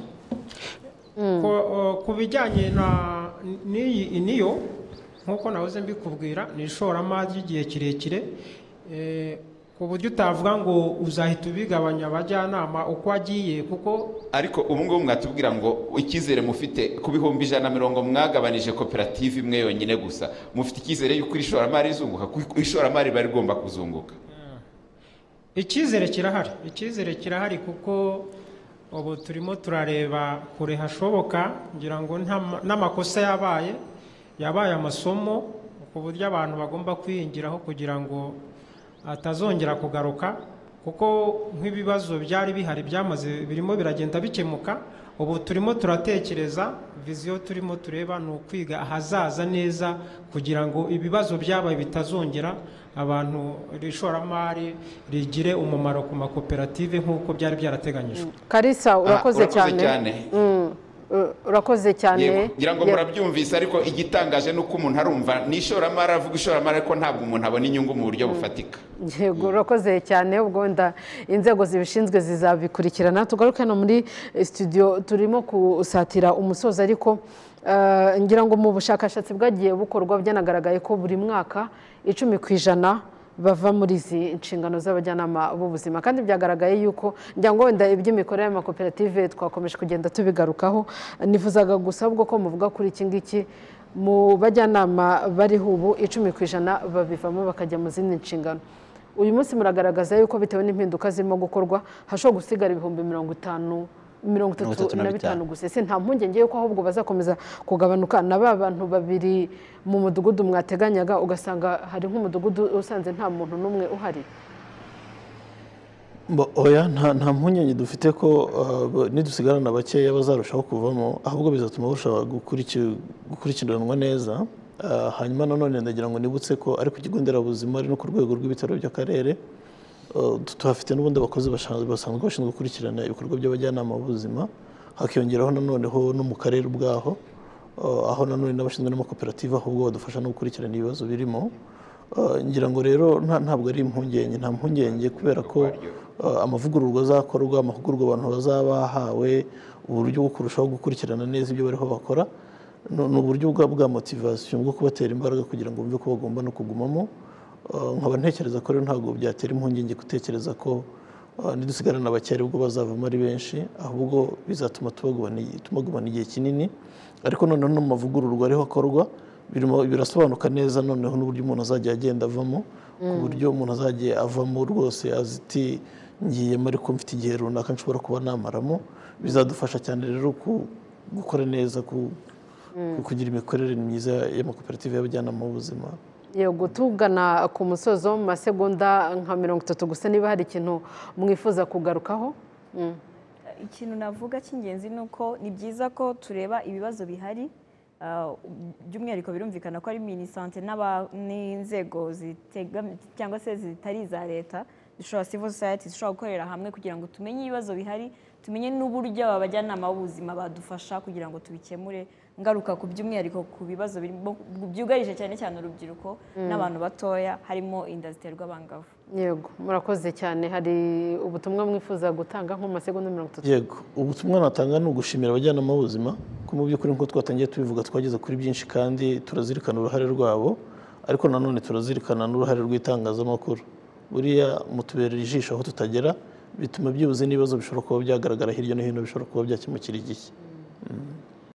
Ko- o, ku bijyanye na n'iyi iniyo nk'uko nahoze mbikubwira ni ishoramari ry'igihe kirekire eh, ku buryo utavuga ngo uzahita ubigabanya abajyanama uko agiye kuko ariko ubu ngubu mwatubwira ngo icyizere mufite ku bihumbi ijana na mirongo mwagabanije koperative imwe yonyine gusa mufite icyizere y'uko iri shoramari rizunguka kuko ishoramari bari rigomba kuzunguka. icyizere kirahari icyizere kirahari kuko ubu turimo turareba kure hashoboka ngira ngo nta- n'amakosa yabaye yabaye amasomo ku buryo abantu bagomba kwiyingiraho kugira ngo atazongera kugaruka kuko nk'ibibazo byari bihari byamaze birimo biragenda bikemuka. ubu turimo turatekereza viziyo turimo tureba ni ukwiga ahazaza neza kugira ngo ibibazo byabaye bitazongera abantu iri shoramari rigire umumaro ku makoperative nk'uko byari byarateganyijwe. Kalisa urakoze urakoze cyane cyane. Mm, uh, urakoze cyane ngira ngo murabyumvise ariko igitangaje ni uko umuntu arumva ni ishoramari avuga ishoramari ariko ntabwo umuntu abona inyungu mu buryo bufatika. Yego urakoze cyane ubwo wenda inzego zibishinzwe zizabikurikirana. Tugaruke hano muri studio turimo kusatira umusozo ariko ngira ngo mu bushakashatsi bwagiye bukorwa byanagaragaye ko buri mwaka icumi ku ijana bava muri izi nshingano z'abajyanama b'ubuzima kandi byagaragaye yuko ngira ngo wenda iby'imikorere y'amakoperative twakomeje kugenda tubigarukaho. Nifuzaga gusa ubwo ko muvuga kuri iki ngiki mu bajyanama bariho ubu icumi ku ijana babivamo bakajya mu zindi nshingano. Uyu munsi muragaragaza yuko bitewe n'impinduka zirimo gukorwa hashobora gusigara ibihumbi mirongo itanu mirongo itatu na bitanu gusa. Ese nta mpungenge yuko ahubwo bazakomeza kugabanuka na ba bantu babiri mu mudugudu mwateganyaga ugasanga hari nk'umudugudu usanze nta muntu n'umwe uhari? Oya nta mpungenge dufite ko nidusigarana bakeya bazarushaho kuvamo, ahubwo bizatuma bashobora gukurikiranwa neza. Hanyuma nanone ndagira ngo nibutse ko ari ku kigo nderabuzima ari no ku rwego rw'ibitaro by'akarere tuhafite n'ubundi abakozi basanzwe bashinzwe gukurikirana ibikorwa by'abajyanama b'ubuzima, hakiyongeraho nanoneho no mu karere ubwaho aho nanone n'abashinzwe n'amakoperative ahubwo badufasha no gukurikirana ibibazo birimo. Ngira ngo rero ntabwo ari impungenge, nta mpungenge kubera ko amavugururwa azakorwa, amahugurwa abantu bazaba bahawe, uburyo bwo kurushaho gukurikirana neza ibyo bariho bakora ni uburyo bwa motivasiyo bwo kubatera imbaraga kugira ngo bumve ko bagomba no kugumamo. Nkaba ntekereza ko rero ntabwo byatera impungenge gutekereza ko nidusigarana bakeya ubwo bazavamo ari benshi, ahubwo bizatuma tubagumana igihe kinini. Ariko noneho no mu mavugururwa ariho akorwa birasobanuka neza noneho n'uburyo umuntu azajya agenda avamo, ku buryo umuntu azajya avamo rwose aziti ngiyemo ariko mfite igihe runaka nshobora kuba namaramo. Bizadufasha cyane rero gukora neza, kugira imikorere myiza y'amakoperative y'abajyanama b'ubuzima. Yego tugana ku musozo mu masegonda nka mirongo itatu gusa, niba hari ikintu mwifuza kugarukaho? Ikintu navuga cy'ingenzi ni uko ni byiza ko tureba ibibazo bihari, by'umwihariko birumvikana ko ari minisante n'inzego cyangwa se zitari iza leta, dushobora civil society dushobora gukorera hamwe kugira ngo tumenye ibibazo bihari, tumenye n'uburyo aba bajyanama b'ubuzima badufasha kugira ngo tubikemure. Ngaruka ku by'umwihariko ku bibazo byugarije cyane cyane urubyiruko n'abantu batoya, harimo inda ziterwa abangavu. Yego murakoze cyane. Hari ubutumwa mwifuza gutanga nko mu masegonda mirongo itatu? Yego, ubutumwa natanga ni ugushimira abajyanama b'ubuzima ko mu by'ukuri nk'uko twatangiye tubivuga twageze kuri byinshi kandi turazirikana uruhare rwabo, ariko nanone turazirikana n'uruhare rw'itangazamakuru. Buriya mutuberera ijisho aho tutagera, bituma byibuze n'ibibazo bishobora kuba byagaragara hirya no hino bishobora kuba byakemukira igihe.